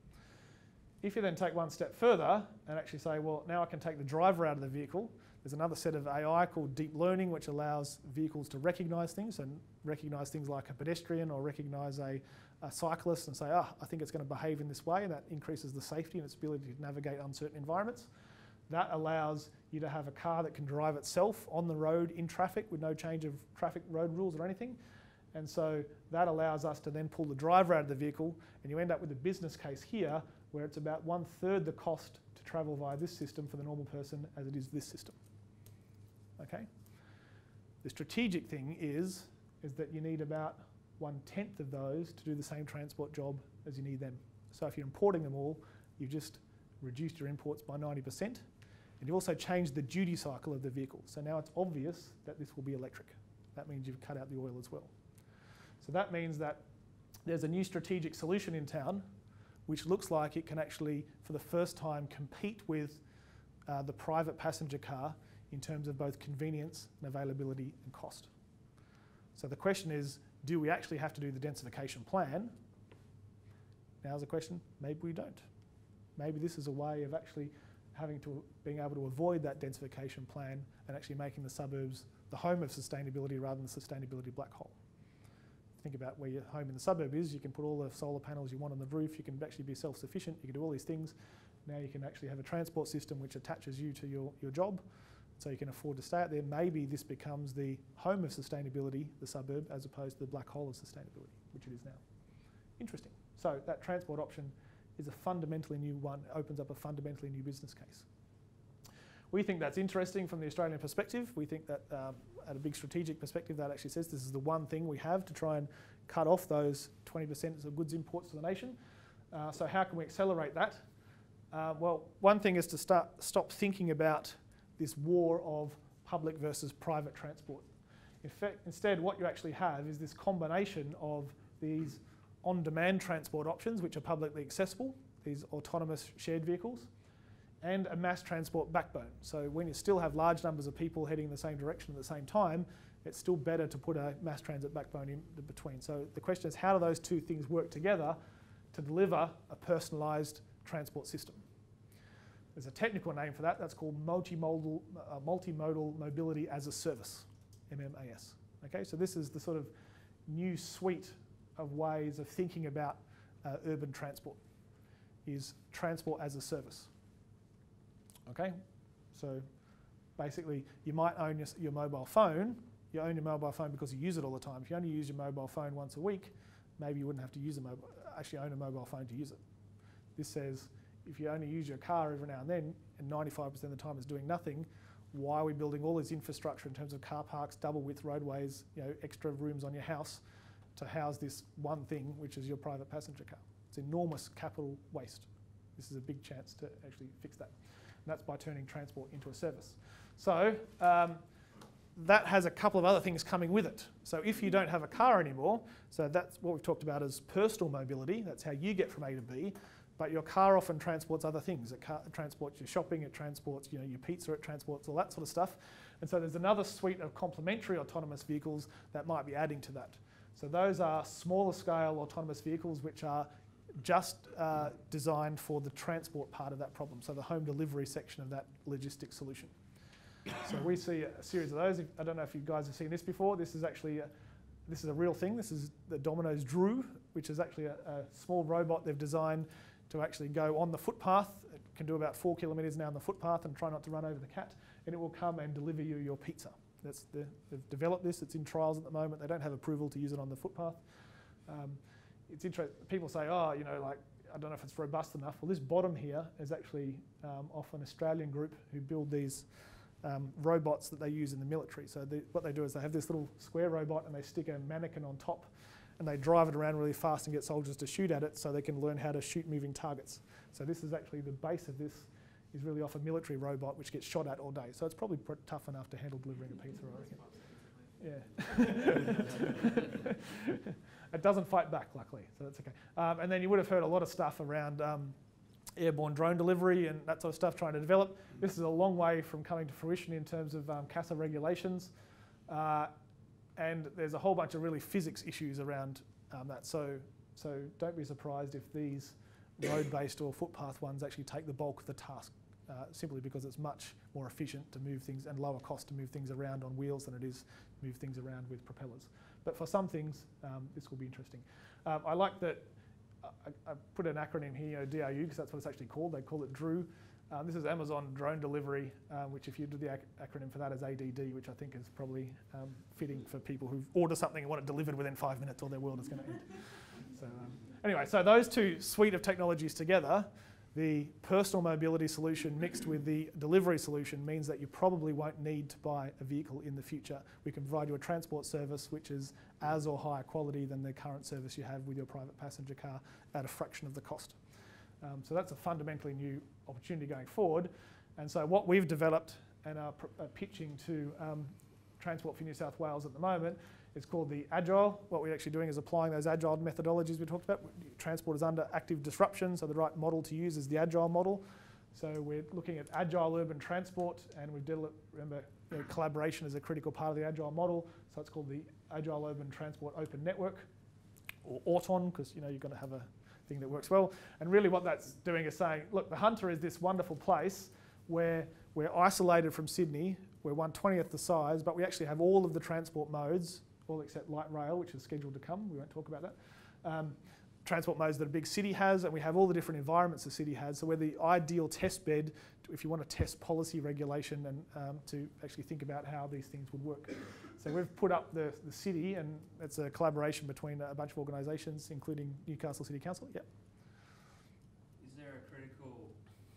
If you then take one step further and actually say, well, now I can take the driver out of the vehicle, there's another set of A I called deep learning, which allows vehicles to recognise things and recognise things like a pedestrian or recognise a, a cyclist and say, ah, I think it's going to behave in this way, and that increases the safety and its ability to navigate uncertain environments. That allows you to have a car that can drive itself on the road in traffic with no change of traffic road rules or anything. And so that allows us to then pull the driver out of the vehicle, and you end up with a business case here where it's about one third the cost to travel via this system for the normal person as it is this system. Okay? The strategic thing is, is that you need about one tenth of those to do the same transport job as you need them. So if you're importing them all, you've just reduced your imports by ninety percent, and you've also changed the duty cycle of the vehicle. So now it's obvious that this will be electric. That means you've cut out the oil as well. So that means that there's a new strategic solution in town which looks like it can actually, for the first time, compete with uh, the private passenger car in terms of both convenience and availability and cost. So the question is, do we actually have to do the densification plan? Now's the question, maybe we don't. Maybe this is a way of actually having to, being able to avoid that densification plan and actually making the suburbs the home of sustainability rather than the sustainability black hole. Think about where your home in the suburb is. You can put all the solar panels you want on the roof. You can actually be self-sufficient. You can do all these things. Now you can actually have a transport system which attaches you to your, your job, so you can afford to stay out there. Maybe this becomes the home of sustainability, the suburb, as opposed to the black hole of sustainability, which it is now. Interesting. So that transport option is a fundamentally new one. It opens up a fundamentally new business case. We think that's interesting from the Australian perspective. We think that um, at a big strategic perspective, that actually says this is the one thing we have to try and cut off those twenty percent of goods imports to the nation. Uh, so how can we accelerate that? Uh, well, one thing is to start stop thinking about this war of public versus private transport. In fact, instead, what you actually have is this combination of these on-demand transport options, which are publicly accessible, these autonomous shared vehicles, and a mass transport backbone. So when you still have large numbers of people heading in the same direction at the same time, it's still better to put a mass transit backbone in between. So the question is, how do those two things work together to deliver a personalised transport system? There's a technical name for that. That's called multimodal, uh, multimodal mobility as a service, M M A S. Okay, so this is the sort of new suite of ways of thinking about uh, urban transport, is transport as a service. Okay, so basically you might own your, your mobile phone. You own your mobile phone because you use it all the time. If you only use your mobile phone once a week, maybe you wouldn't have to use a mobile, actually own a mobile phone to use it. This says if you only use your car every now and then, and ninety-five percent of the time it's doing nothing, why are we building all this infrastructure in terms of car parks, double width roadways, you know, extra rooms on your house to house this one thing, which is your private passenger car? It's enormous capital waste. This is a big chance to actually fix that. And that's by turning transport into a service. So um, that has a couple of other things coming with it. So if you don't have a car anymore, so that's what we've talked about as personal mobility, that's how you get from A to B, but your car often transports other things. It, car, it transports your shopping, it transports you know, your pizza, it transports all that sort of stuff. And so there's another suite of complementary autonomous vehicles that might be adding to that. So those are smaller scale autonomous vehicles which are just uh, designed for the transport part of that problem, so the home delivery section of that logistics solution. So we see a series of those. I don't know if you guys have seen this before. This is actually a, this is a real thing. This is the Domino's Drew, which is actually a, a small robot they've designed to actually go on the footpath. It can do about four kilometres now on the footpath and try not to run over the cat, and it will come and deliver you your pizza. That's the, they've developed this. It's in trials at the moment. They don't have approval to use it on the footpath. Um, it's interesting. People say, oh, you know, like, I don't know if it's robust enough. Well, this bottom here is actually um, off an Australian group who build these Um, robots that they use in the military. So they, what they do is they have this little square robot and they stick a mannequin on top and they drive it around really fast and get soldiers to shoot at it so they can learn how to shoot moving targets. So this is actually the base of this is really off a military robot which gets shot at all day. So it's probably pr tough enough to handle delivering a pizza, I reckon. Yeah. It doesn't fight back, luckily, so that's okay. Um, and then you would have heard a lot of stuff around um, airborne drone delivery and that sort of stuff trying to develop. This is a long way from coming to fruition in terms of um, CASA regulations. Uh, and there's a whole bunch of really physics issues around um, that. So, so don't be surprised if these road-based or footpath ones actually take the bulk of the task, uh, simply because it's much more efficient to move things and lower cost to move things around on wheels than it is to move things around with propellers. But for some things, um, this will be interesting. Um, I like that I, I put an acronym here, you know, D R U, because that's what it's actually called. They call it Drew. Um, this is Amazon Drone Delivery, uh, which if you do the ac acronym for that is A D D, which I think is probably um, fitting for people who order something and want it delivered within five minutes or their world is going to end. So um, anyway, so those two suite of technologies together, the personal mobility solution mixed with the delivery solution means that you probably won't need to buy a vehicle in the future. We can provide you a transport service which is as or higher quality than the current service you have with your private passenger car at a fraction of the cost. Um, so that's a fundamentally new opportunity going forward. And so what we've developed and are, are pitching to um, Transport for New South Wales at the moment is called the Agile. What we're actually doing is applying those Agile methodologies we talked about. Transport is under active disruption, so the right model to use is the Agile model. So we're looking at Agile urban transport, and we've developed, remember, you know, collaboration is a critical part of the Agile model, so it's called the Agile Urban Transport Open Network, or AUTON, because you know, you've got to have a thing that works well. And really what that's doing is saying, look, the Hunter is this wonderful place where we're isolated from Sydney, we're one twentieth the size, but we actually have all of the transport modes, all except light rail, which is scheduled to come. We won't talk about that. Um, transport modes that a big city has, and we have all the different environments a city has. So we're the ideal test bed to, if you want to test policy regulation and um, to actually think about how these things would work. So we've put up the, the city, and it's a collaboration between a bunch of organisations, including Newcastle City Council. Yep. Is there a critical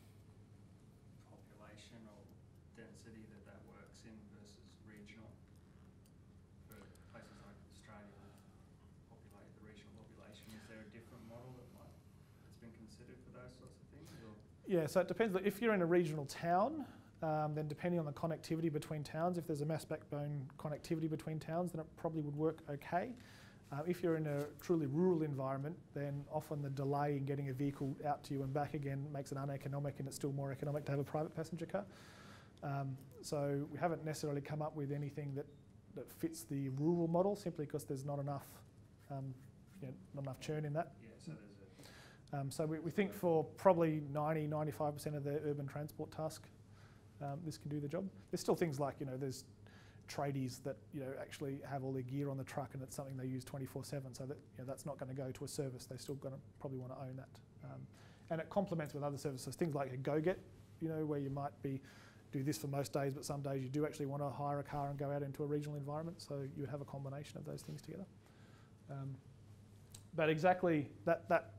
population or density that that works in versus regional? For places like Australia that populate the regional population, is there a different model that might, that's been considered for those sorts of things? Or? Yeah, so it depends. If you're in a regional town, um, then depending on the connectivity between towns, if there's a mass backbone connectivity between towns, then it probably would work okay. Uh, if you're in a truly rural environment, then often the delay in getting a vehicle out to you and back again makes it uneconomic, and it's still more economic to have a private passenger car. Um, so we haven't necessarily come up with anything that, that fits the rural model, simply because there's not enough, um, you know, not enough churn in that. Yeah, so there's a Um, so we, we think for probably ninety, ninety-five percent of the urban transport task, um, this can do the job. There's still things like, you know, there's tradies that, you know, actually have all their gear on the truck, and it's something they use twenty-four seven, so that, you know, that's not going to go to a service. They're still going to probably want to own that. Um, and it complements with other services, things like a go-get, you know, where you might be do this for most days, but some days you do actually want to hire a car and go out into a regional environment, so you would have a combination of those things together. Um, but exactly that, that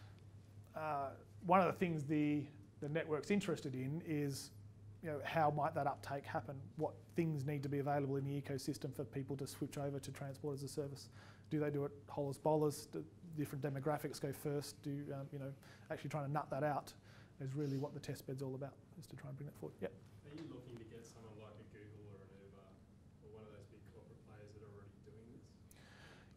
uh, one of the things the, the network's interested in is, you know, how might that uptake happen? What things need to be available in the ecosystem for people to switch over to transport as a service? Do they do it whole as bolus? Do different demographics go first? Do, um, you know, actually trying to nut that out is really what the test bed's all about, is to try and bring that forward. Yep. Are you looking to get someone like a Google or an Uber or one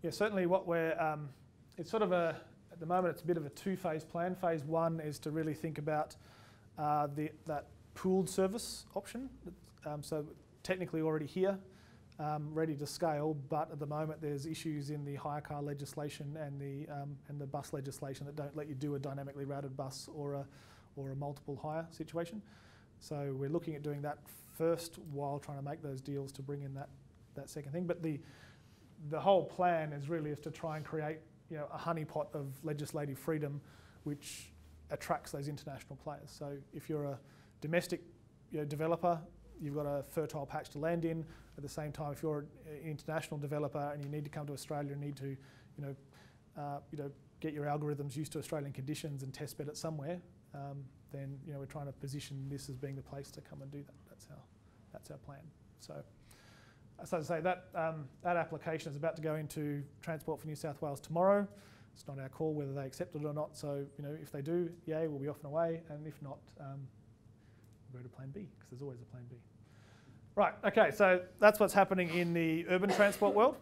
Yeah, certainly what we're, um, it's sort of a, at the moment it's a bit of a two-phase plan. Phase one is to really think about uh, the, that pooled service option. Um, so technically already here, um, ready to scale, but at the moment there's issues in the hire car legislation and the, um, and the bus legislation that don't let you do a dynamically routed bus or a, or a multiple hire situation. So we're looking at doing that first while trying to make those deals to bring in that, that second thing. But the, the whole plan is really is to try and create, you know, a honeypot of legislative freedom which attracts those international players. So if you're a domestic, you know, developer, you've got a fertile patch to land in. At the same time, if you're an international developer and you need to come to Australia and need to, you know, uh, you know, get your algorithms used to Australian conditions and test bed it somewhere, um, then, you know, we're trying to position this as being the place to come and do that. That's our, that's our plan. So, so to say that um, that application is about to go into Transport for New South Wales tomorrow. It's not our call whether they accept it or not. So, you know, if they do, yay, we'll be off and away, and if not, um, we'll go to Plan B because there's always a Plan B. Right. Okay. So that's what's happening in the urban transport world.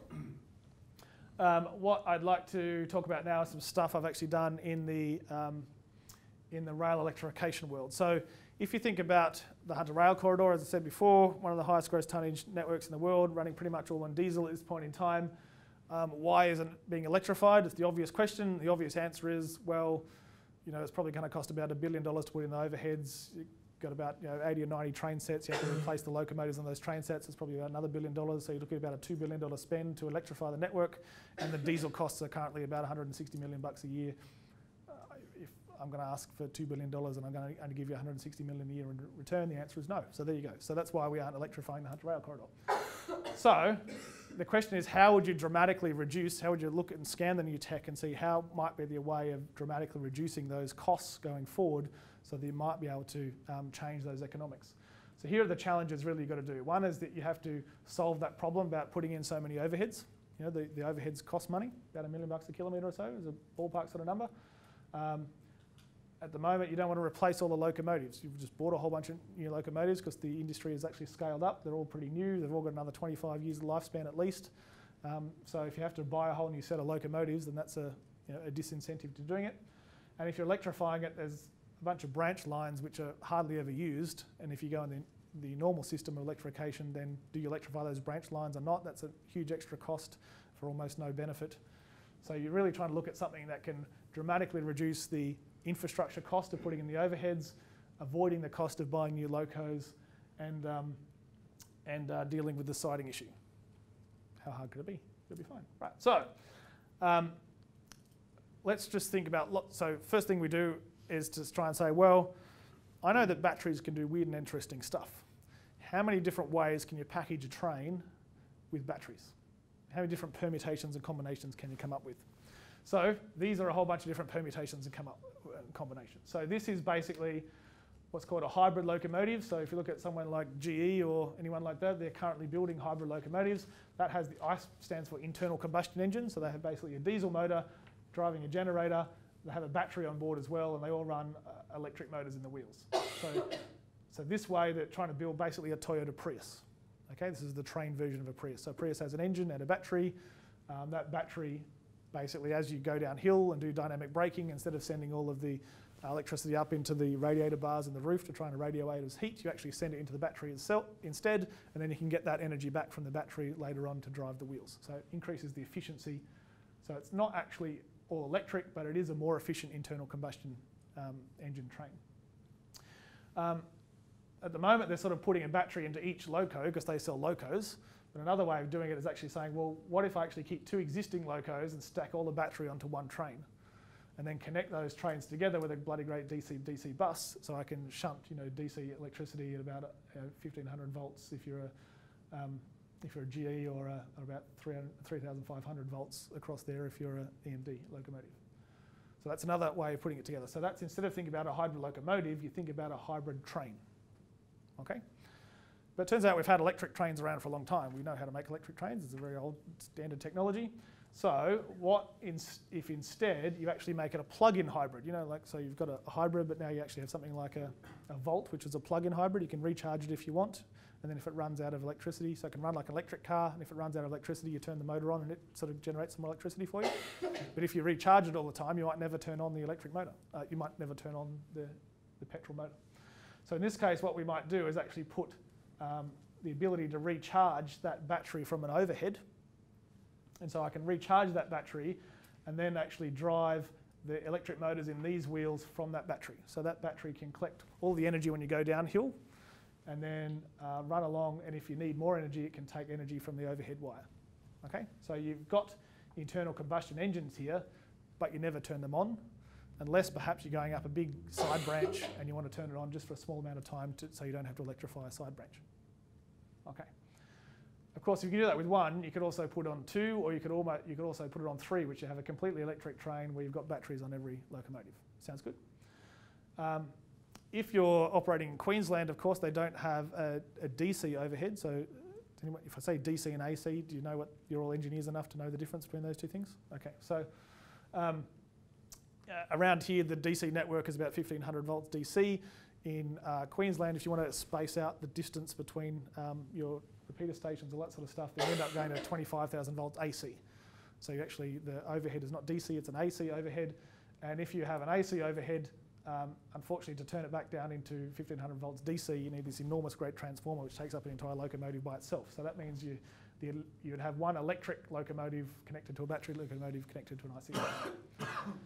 Um, what I'd like to talk about now is some stuff I've actually done in the um, in the rail electrification world. So if you think about the Hunter Rail Corridor, as I said before, one of the highest gross tonnage networks in the world, running pretty much all on diesel at this point in time. Um, why isn't it being electrified? It's the obvious question. The obvious answer is, well, you know, it's probably going to cost about a billion dollars to put in the overheads. You've got about, you know, eighty or ninety train sets. You have to replace the locomotives on those train sets. It's probably about another billion dollars. So you're looking at about a two billion dollars spend to electrify the network. And the diesel costs are currently about one hundred sixty million bucks a year. Uh, if I'm going to ask for two billion dollars and I'm going to only give you one hundred sixty million a year in return, the answer is no. So there you go. So that's why we aren't electrifying the Hunter Rail Corridor. So the question is, how would you dramatically reduce, how would you look at and scan the new tech and see how might be the way of dramatically reducing those costs going forward so that you might be able to um, change those economics. So here are the challenges really you've got to do. One is that you have to solve that problem about putting in so many overheads. You know, the, the overheads cost money, about a million bucks a kilometre or so is a ballpark sort of number. Um, At the moment, you don't want to replace all the locomotives. You've just bought a whole bunch of new locomotives because the industry has actually scaled up. They're all pretty new. They've all got another twenty-five years of lifespan at least. Um, so if you have to buy a whole new set of locomotives, then that's a, you know, a disincentive to doing it. And if you're electrifying it, there's a bunch of branch lines which are hardly ever used. And if you go in the, the normal system of electrification, then do you electrify those branch lines or not? That's a huge extra cost for almost no benefit. So you're really trying to look at something that can dramatically reduce the infrastructure cost of putting in the overheads, avoiding the cost of buying new locos, and um, and uh, dealing with the siting issue. How hard could it be? It'll be fine. Right. So um, let's just think about. Lo- so first thing we do is to try and say, well, I know that batteries can do weird and interesting stuff. How many different ways can you package a train with batteries? How many different permutations and combinations can you come up with? So these are a whole bunch of different permutations and come up and combinations. So this is basically what's called a hybrid locomotive. So if you look at someone like G E or anyone like that, they're currently building hybrid locomotives. That has the I stands for internal combustion engine. So they have basically a diesel motor driving a generator. They have a battery on board as well, and they all run uh, electric motors in the wheels. So, so this way they're trying to build basically a Toyota Prius. Okay, this is the train version of a Prius. So Prius has an engine and a battery. Um, that battery, basically, as you go downhill and do dynamic braking, instead of sending all of the uh, electricity up into the radiator bars in the roof to try and radiate as heat, you actually send it into the battery itself instead, and then you can get that energy back from the battery later on to drive the wheels. So it increases the efficiency. So it's not actually all electric, but it is a more efficient internal combustion um, engine train. Um, At the moment, they're sort of putting a battery into each loco because they sell locos. But another way of doing it is actually saying, well, what if I actually keep two existing locos and stack all the battery onto one train, and then connect those trains together with a bloody great D C D C bus, so I can shunt, you know, D C electricity at about uh, fifteen hundred volts if you're a um, if you're a G E, or a, or about three thousand five hundred volts across there if you're a E M D locomotive. So that's another way of putting it together. So that's, instead of thinking about a hybrid locomotive, you think about a hybrid train. Okay, but it turns out we've had electric trains around for a long time. We know how to make electric trains. It's a very old standard technology. So what in, if instead you actually make it a plug-in hybrid, you know, like so you've got a, a hybrid, but now you actually have something like a, a Volt, which is a plug-in hybrid. You can recharge it if you want, and then if it runs out of electricity, so it can run like an electric car, and if it runs out of electricity, you turn the motor on and it sort of generates some more electricity for you. But if you recharge it all the time, you might never turn on the electric motor. Uh, you might never turn on the, the petrol motor. So in this case, what we might do is actually put um, the ability to recharge that battery from an overhead. And so I can recharge that battery and then actually drive the electric motors in these wheels from that battery. So that battery can collect all the energy when you go downhill and then uh, run along, and if you need more energy, it can take energy from the overhead wire. Okay, so you've got internal combustion engines here, but you never turn them on, unless perhaps you're going up a big side branch and you want to turn it on just for a small amount of time to, so you don't have to electrify a side branch. Okay. Of course, if you can do that with one, you could also put on two, or you could, almost, you could also put it on three, which you have a completely electric train where you've got batteries on every locomotive. Sounds good? Um, if you're operating in Queensland, of course, they don't have a, a D C overhead. So if I say D C and A C, do you know what, you're all engineers enough to know the difference between those two things? Okay, so um, uh, around here, the D C network is about fifteen hundred volts D C. In uh, Queensland, if you want to space out the distance between um, your repeater stations, all that sort of stuff, then you end up going to twenty-five thousand volts A C. So you actually, the overhead is not D C, it's an A C overhead. And if you have an A C overhead, um, unfortunately to turn it back down into fifteen hundred volts D C, you need this enormous great transformer which takes up an entire locomotive by itself. So that means you, the, you would have one electric locomotive connected to a battery locomotive connected to an I C.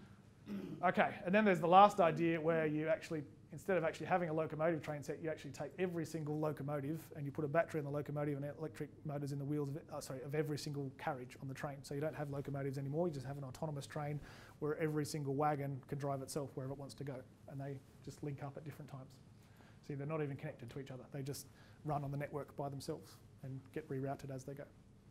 Okay, and then there's the last idea where you actually, instead of actually having a locomotive train set, you actually take every single locomotive and you put a battery in the locomotive and electric motors in the wheels of, it, uh, sorry, of every single carriage on the train. So you don't have locomotives anymore, you just have an autonomous train where every single wagon can drive itself wherever it wants to go. And they just link up at different times. See, they're not even connected to each other. They just run on the network by themselves and get rerouted as they go.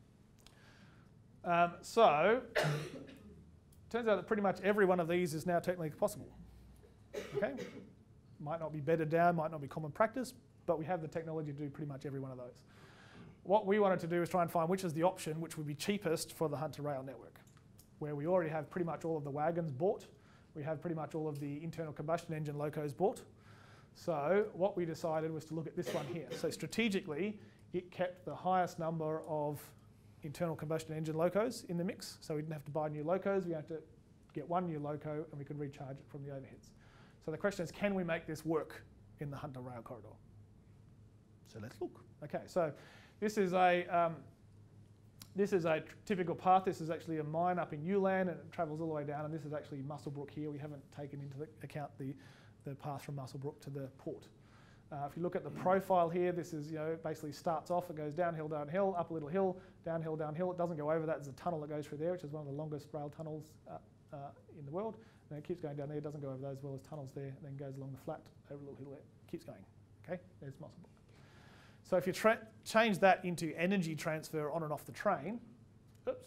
Um, so, turns out that pretty much every one of these is now technically possible. Okay? Might not be bedded down, might not be common practice, but we have the technology to do pretty much every one of those. What we wanted to do is try and find which is the option which would be cheapest for the Hunter Rail network, where we already have pretty much all of the wagons bought, we have pretty much all of the internal combustion engine locos bought. So what we decided was to look at this one here. So strategically, it kept the highest number of internal combustion engine locos in the mix, so we didn't have to buy new locos, we had to get one new loco and we could recharge it from the overheads. So the question is, can we make this work in the Hunter Rail corridor? So let's look. Okay, so this is a um, this is a typical path. This is actually a mine up in Ulan, and it travels all the way down. And this is actually Muswellbrook here. We haven't taken into the account the the path from Muswellbrook to the port. Uh, if you look at the profile here, this is, you know, basically starts off. It goes downhill, downhill, up a little hill, downhill, downhill. It doesn't go over that. There's a tunnel that goes through there, which is one of the longest rail tunnels uh, uh, in the world. And it keeps going down there, it doesn't go over those, as well as tunnels there, and then goes along the flat over a little hill there. Keeps going. Okay, there's Muswellbrook. So if you tra change that into energy transfer on and off the train, oops,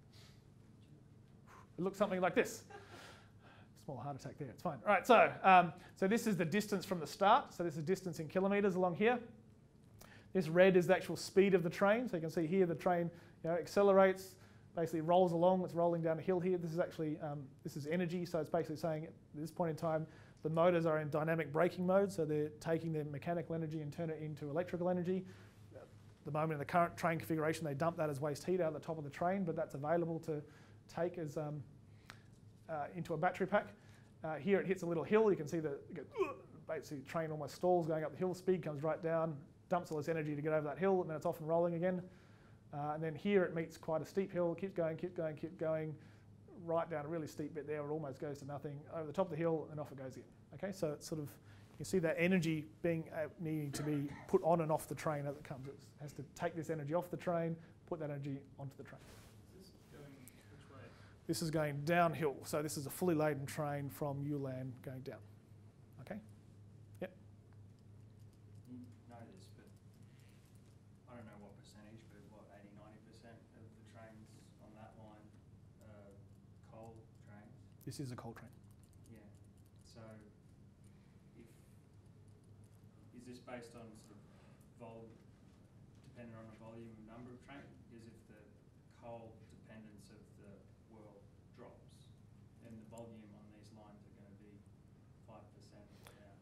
it looks something like this. Small heart attack there, it's fine. All right, so, um, so this is the distance from the start. So this is distance in kilometres along here. This red is the actual speed of the train. So you can see here the train, you know, accelerates, basically rolls along, it's rolling down a hill here. This is actually, um, this is energy, so it's basically saying at this point in time, the motors are in dynamic braking mode, so they're taking their mechanical energy and turn it into electrical energy. At the moment in the current train configuration, they dump that as waste heat out the top of the train, but that's available to take as um, uh, into a battery pack. Uh, here it hits a little hill, you can see the basically the train almost stalls going up the hill, speed comes right down, dumps all this energy to get over that hill, and then it's off and rolling again. Uh, and then here it meets quite a steep hill, keeps going, keeps going, keeps going, right down a really steep bit there, it almost goes to nothing, over the top of the hill, and off it goes again. Okay, so it's sort of, you see that energy being uh, needing to be put on and off the train as it comes. It has to take this energy off the train, put that energy onto the train. Is this going which way? This is going downhill, so this is a fully laden train from Ulan going down. Okay? Yep. You know this, but I don't know what percentage, but what, eighty, ninety percent of the trains on that line are coal trains? This is a coal train. Yeah. So if, is this based on sort of vol, dependent on the volume and number of trains? Because if the coal dependence of the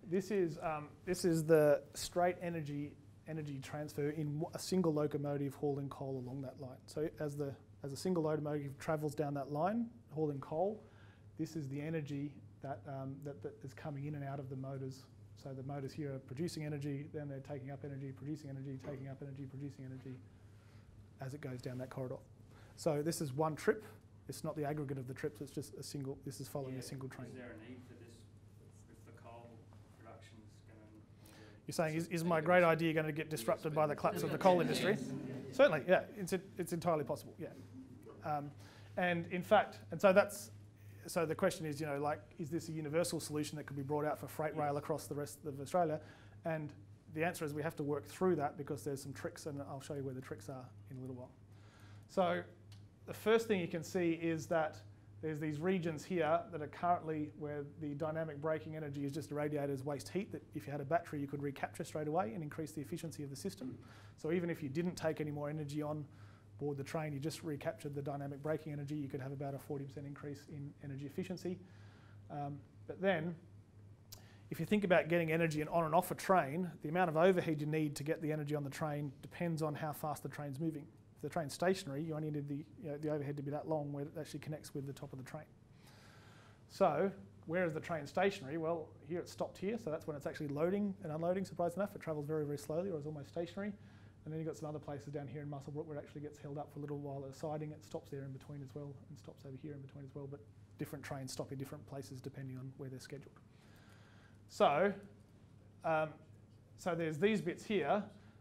This is um, this is the straight energy energy transfer in a single locomotive hauling coal along that line. So as the as a single locomotive travels down that line hauling coal, this is the energy that, um, that that is coming in and out of the motors. So the motors here are producing energy, then they're taking up energy, producing energy, taking up energy, producing energy as it goes down that corridor. So this is one trip. It's not the aggregate of the trips. It's just a single. This is following Yeah, a single train. Is there a need for this if the coal production's going to? You're saying, is, is my great idea going to get disrupted by the collapse of the coal industry? Certainly, yeah, it's, a, it's entirely possible, yeah. Um, and in fact, and so that's, so the question is, you know, like, is this a universal solution that could be brought out for freight rail across the rest of Australia? And the answer is we have to work through that because there's some tricks, and I'll show you where the tricks are in a little while. So the first thing you can see is that there's these regions here that are currently where the dynamic braking energy is just irradiated as waste heat that if you had a battery you could recapture straight away and increase the efficiency of the system. So even if you didn't take any more energy on board the train, you just recaptured the dynamic braking energy, you could have about a forty percent increase in energy efficiency. Um, but then if you think about getting energy on and off a train, the amount of overhead you need to get the energy on the train depends on how fast the train's moving. If the train's stationary, you only need the, you know, the overhead to be that long where it actually connects with the top of the train. So where is the train stationary? Well, here it's stopped here, so that's when it's actually loading and unloading, surprisingly enough. It travels very, very slowly, or is almost stationary. And then you've got some other places down here in Muswellbrook where it actually gets held up for a little while at a siding. It stops there in between as well, and stops over here in between as well, but different trains stop in different places depending on where they're scheduled. So, um, so there's these bits here.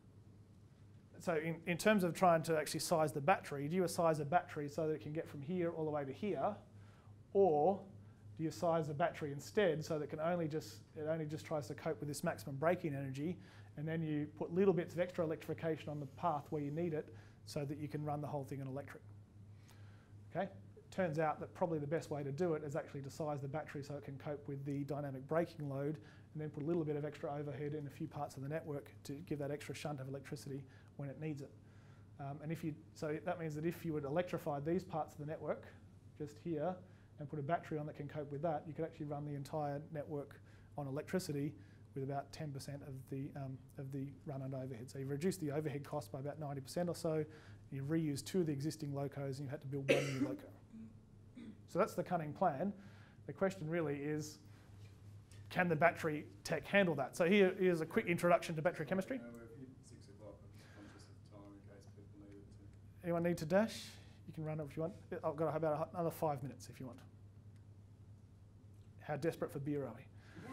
So in, in terms of trying to actually size the battery, do you size a battery so that it can get from here all the way to here? Or do you size the battery instead so that it can only just, it only just tries to cope with this maximum braking energy, and then you put little bits of extra electrification on the path where you need it so that you can run the whole thing on electric? Okay? It turns out that probably the best way to do it is actually to size the battery so it can cope with the dynamic braking load, and then put a little bit of extra overhead in a few parts of the network to give that extra shunt of electricity when it needs it. Um, and if you, so that means that if you would electrify these parts of the network, just here, and put a battery on that can cope with that, you could actually run the entire network on electricity with about ten percent of the, um, of the run and overhead. So you've reduced the overhead cost by about ninety percent or so, you've reused two of the existing locos, and you've had to build one new loco. So that's the cunning plan. The question really is, can the battery tech handle that? So here, here's a quick introduction to battery chemistry. Uh, we've hit six o'clock. I'm conscious of time in case people need it to. Anyone need to dash? You can run it if you want. I've got about another five minutes if you want. How desperate for beer are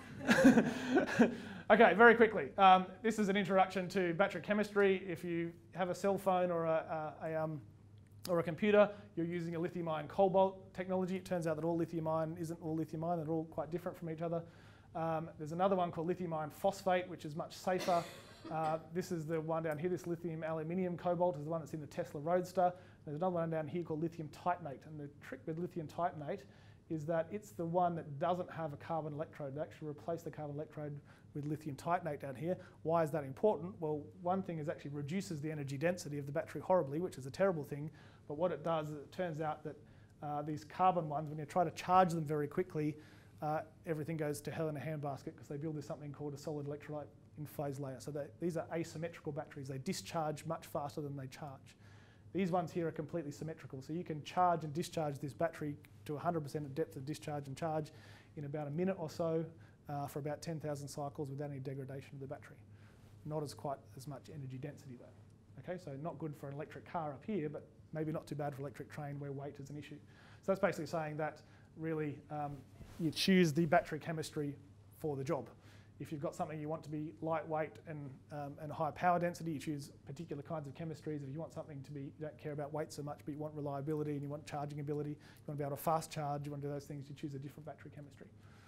we? Okay, very quickly. Um, this is an introduction to battery chemistry. If you have a cell phone or a, a, a, um, or a computer, you're using a lithium-ion cobalt technology. It turns out that all lithium-ion isn't all lithium-ion. They're all quite different from each other. Um, there's another one called lithium iron phosphate, which is much safer. Uh, this is the one down here. This lithium aluminium cobalt is the one that's in the Tesla Roadster. There's another one down here called lithium titanate. And the trick with lithium titanate is that it's the one that doesn't have a carbon electrode. They actually replace the carbon electrode with lithium titanate down here. Why is that important? Well, one thing is actually reduces the energy density of the battery horribly, which is a terrible thing. But what it does is it turns out that uh, these carbon ones, when you try to charge them very quickly, Uh, everything goes to hell in a handbasket because they build this something called a solid electrolyte in phase layer. So they, these are asymmetrical batteries. They discharge much faster than they charge. These ones here are completely symmetrical. So you can charge and discharge this battery to one hundred percent of depth of discharge and charge in about a minute or so uh, for about ten thousand cycles without any degradation of the battery. Not as quite as much energy density though. Okay, so not good for an electric car up here, but maybe not too bad for electric train where weight is an issue. So that's basically saying that really um, you choose the battery chemistry for the job. If you've got something you want to be lightweight and, um, and high power density, you choose particular kinds of chemistries. If you want something to be, you don't care about weight so much, but you want reliability and you want charging ability, you want to be able to fast charge, you want to do those things, you choose a different battery chemistry.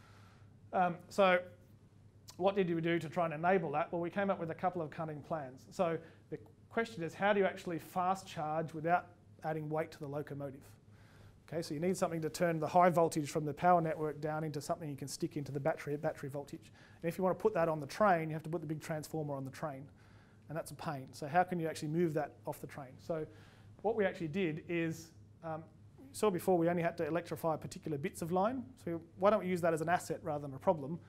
Um, so what did we do to try and enable that? Well, we came up with a couple of cunning plans. So the question is, how do you actually fast charge without adding weight to the locomotive? Okay, so you need something to turn the high voltage from the power network down into something you can stick into the battery at battery voltage. And if you want to put that on the train, you have to put the big transformer on the train. And that's a pain. So how can you actually move that off the train? So what we actually did is, um, you saw before we only had to electrify particular bits of line. So why don't we use that as an asset rather than a problem?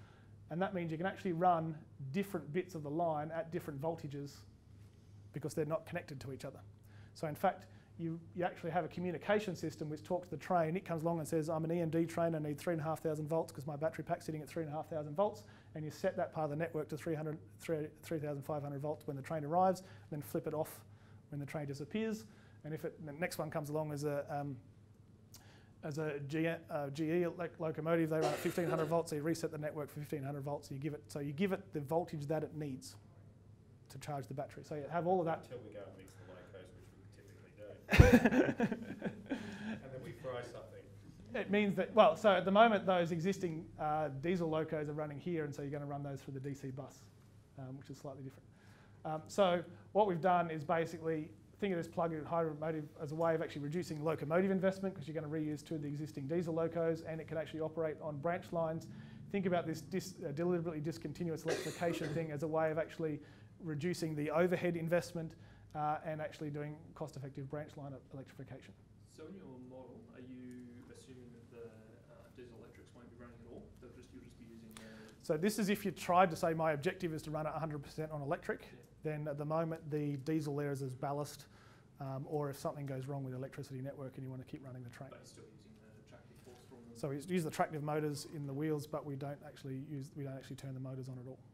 And that means you can actually run different bits of the line at different voltages because they're not connected to each other. So in fact, you, you actually have a communication system which talks to the train. It comes along and says, I'm an E M D train, I need three thousand five hundred volts because my battery pack's sitting at three thousand five hundred volts, and you set that part of the network to three thousand five hundred volts when the train arrives, then flip it off when the train disappears. And if it, the next one comes along as a, um, as a G, uh, G E lo locomotive, they run at fifteen hundred volts, so you reset the network for fifteen hundred volts, so you give it, so you give it the voltage that it needs to charge the battery. So you have all of that. Until we go and mix the locos, which we typically don't. And then we fry something. It means that, well, so at the moment those existing uh, diesel locos are running here, and so you're going to run those through the D C bus, um, which is slightly different. Um, so what we've done is basically think of this plug-in hybrid motive as a way of actually reducing locomotive investment because you're going to reuse two of the existing diesel locos, and it can actually operate on branch lines. Think about this dis, uh, deliberately discontinuous electrification thing as a way of actually reducing the overhead investment uh, and actually doing cost-effective branch line electrification. So in your model, are you assuming that the uh, diesel electrics won't be running at all? They'll just, you'll just be using the... So this is if you tried to say my objective is to run at one hundred percent on electric, Yeah. then at the moment the diesel there is as ballast, um, or if something goes wrong with the electricity network and you want to keep running the train. But you're still using the tractive force from the... So we use the tractive motors in the wheels, but we don't actually use we don't actually turn the motors on at all.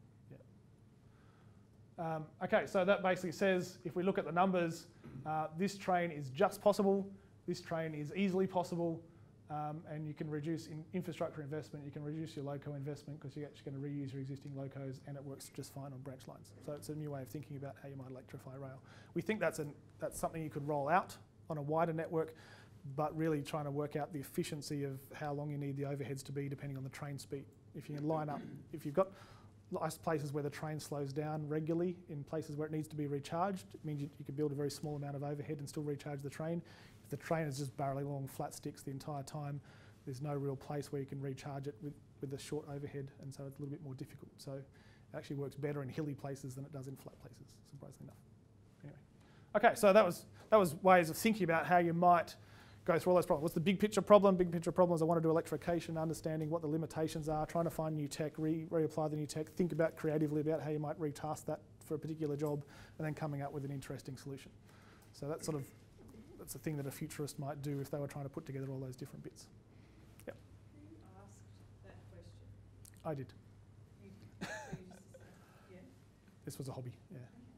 Yeah. Um, okay, so that basically says if we look at the numbers, uh, this train is just possible. This train is easily possible, um, and you can reduce in infrastructure investment. You can reduce your loco investment because you're actually going to reuse your existing locos, and it works just fine on branch lines. So it's a new way of thinking about how you might electrify rail. We think that's an that's something you could roll out on a wider network, but really trying to work out the efficiency of how long you need the overheads to be depending on the train speed. If you can line up, if you've got nice places where the train slows down regularly in places where it needs to be recharged, it means you, you could build a very small amount of overhead and still recharge the train. If the train is just barreling along flat sticks the entire time, there's no real place where you can recharge it with, with a short overhead, and so it's a little bit more difficult. So it actually works better in hilly places than it does in flat places, surprisingly enough. Anyway. Okay, so that was, that was ways of thinking about how you might go through all those problems. What's the big picture problem? Big picture problem is I want to do electrification, understanding what the limitations are, trying to find new tech, re reapply the new tech, think about creatively about how you might retask that for a particular job, and then coming up with an interesting solution. So that's sort of, that's a thing that a futurist might do if they were trying to put together all those different bits. Yep. Who asked that question? I did. You, so you just decided, yeah? This was a hobby, yeah.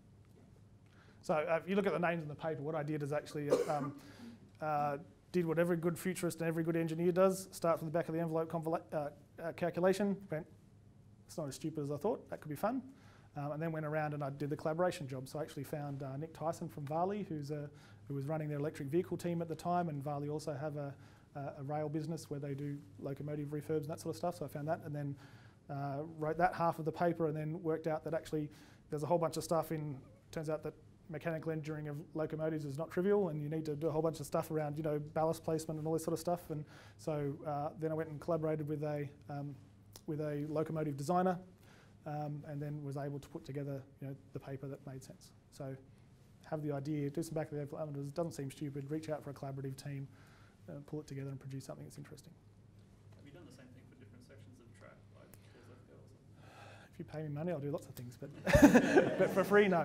So uh, if you look at the names in the paper, what I did is actually um, uh, did what every good futurist and every good engineer does, start from the back of the envelope uh, uh, calculation, went, it's not as stupid as I thought, that could be fun. Um, and then went around and I did the collaboration job. So I actually found uh, Nick Tyson from Varley, who's a, who was running their electric vehicle team at the time, and Varley also have a, a, a rail business where they do locomotive refurbs and that sort of stuff. So I found that and then uh, wrote that half of the paper, and then worked out that actually there's a whole bunch of stuff in, turns out that mechanical engineering of locomotives is not trivial, and you need to do a whole bunch of stuff around, you know, ballast placement and all this sort of stuff. And so uh, then I went and collaborated with a um, with a locomotive designer, um, and then was able to put together, you know, the paper that made sense. So have the idea, do some back of the envelope elements, doesn't seem stupid, reach out for a collaborative team, uh, pull it together and produce something that's interesting. Have you done the same thing for different sections of track, like Hills Left Girls? If you pay me money, I'll do lots of things, but but for free, no.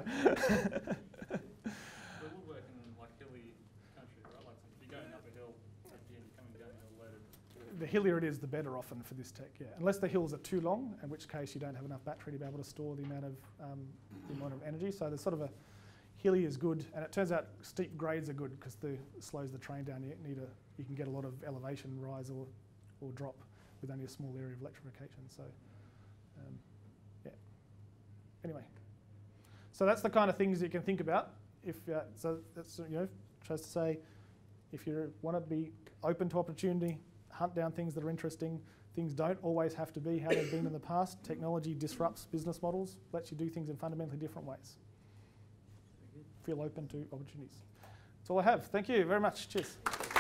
The woodwork in like hilly country, right? Like if you're going up a hill at the end, you're coming down a hill later. The hillier it is, the better often for this tech, yeah. Unless the hills are too long, in which case you don't have enough battery to be able to store the amount of um, the amount of energy. So there's sort of a hilly is good, and it turns out steep grades are good because the slows the train down. You need a you can get a lot of elevation rise or or drop with only a small area of electrification. So um, yeah. Anyway, so that's the kind of things you can think about. If uh, so, that's, you know, tries to say, if you want to be open to opportunity, hunt down things that are interesting. Things don't always have to be how they've been in the past. Technology disrupts business models, lets you do things in fundamentally different ways. Feel open to opportunities. That's all I have. Thank you very much. Cheers.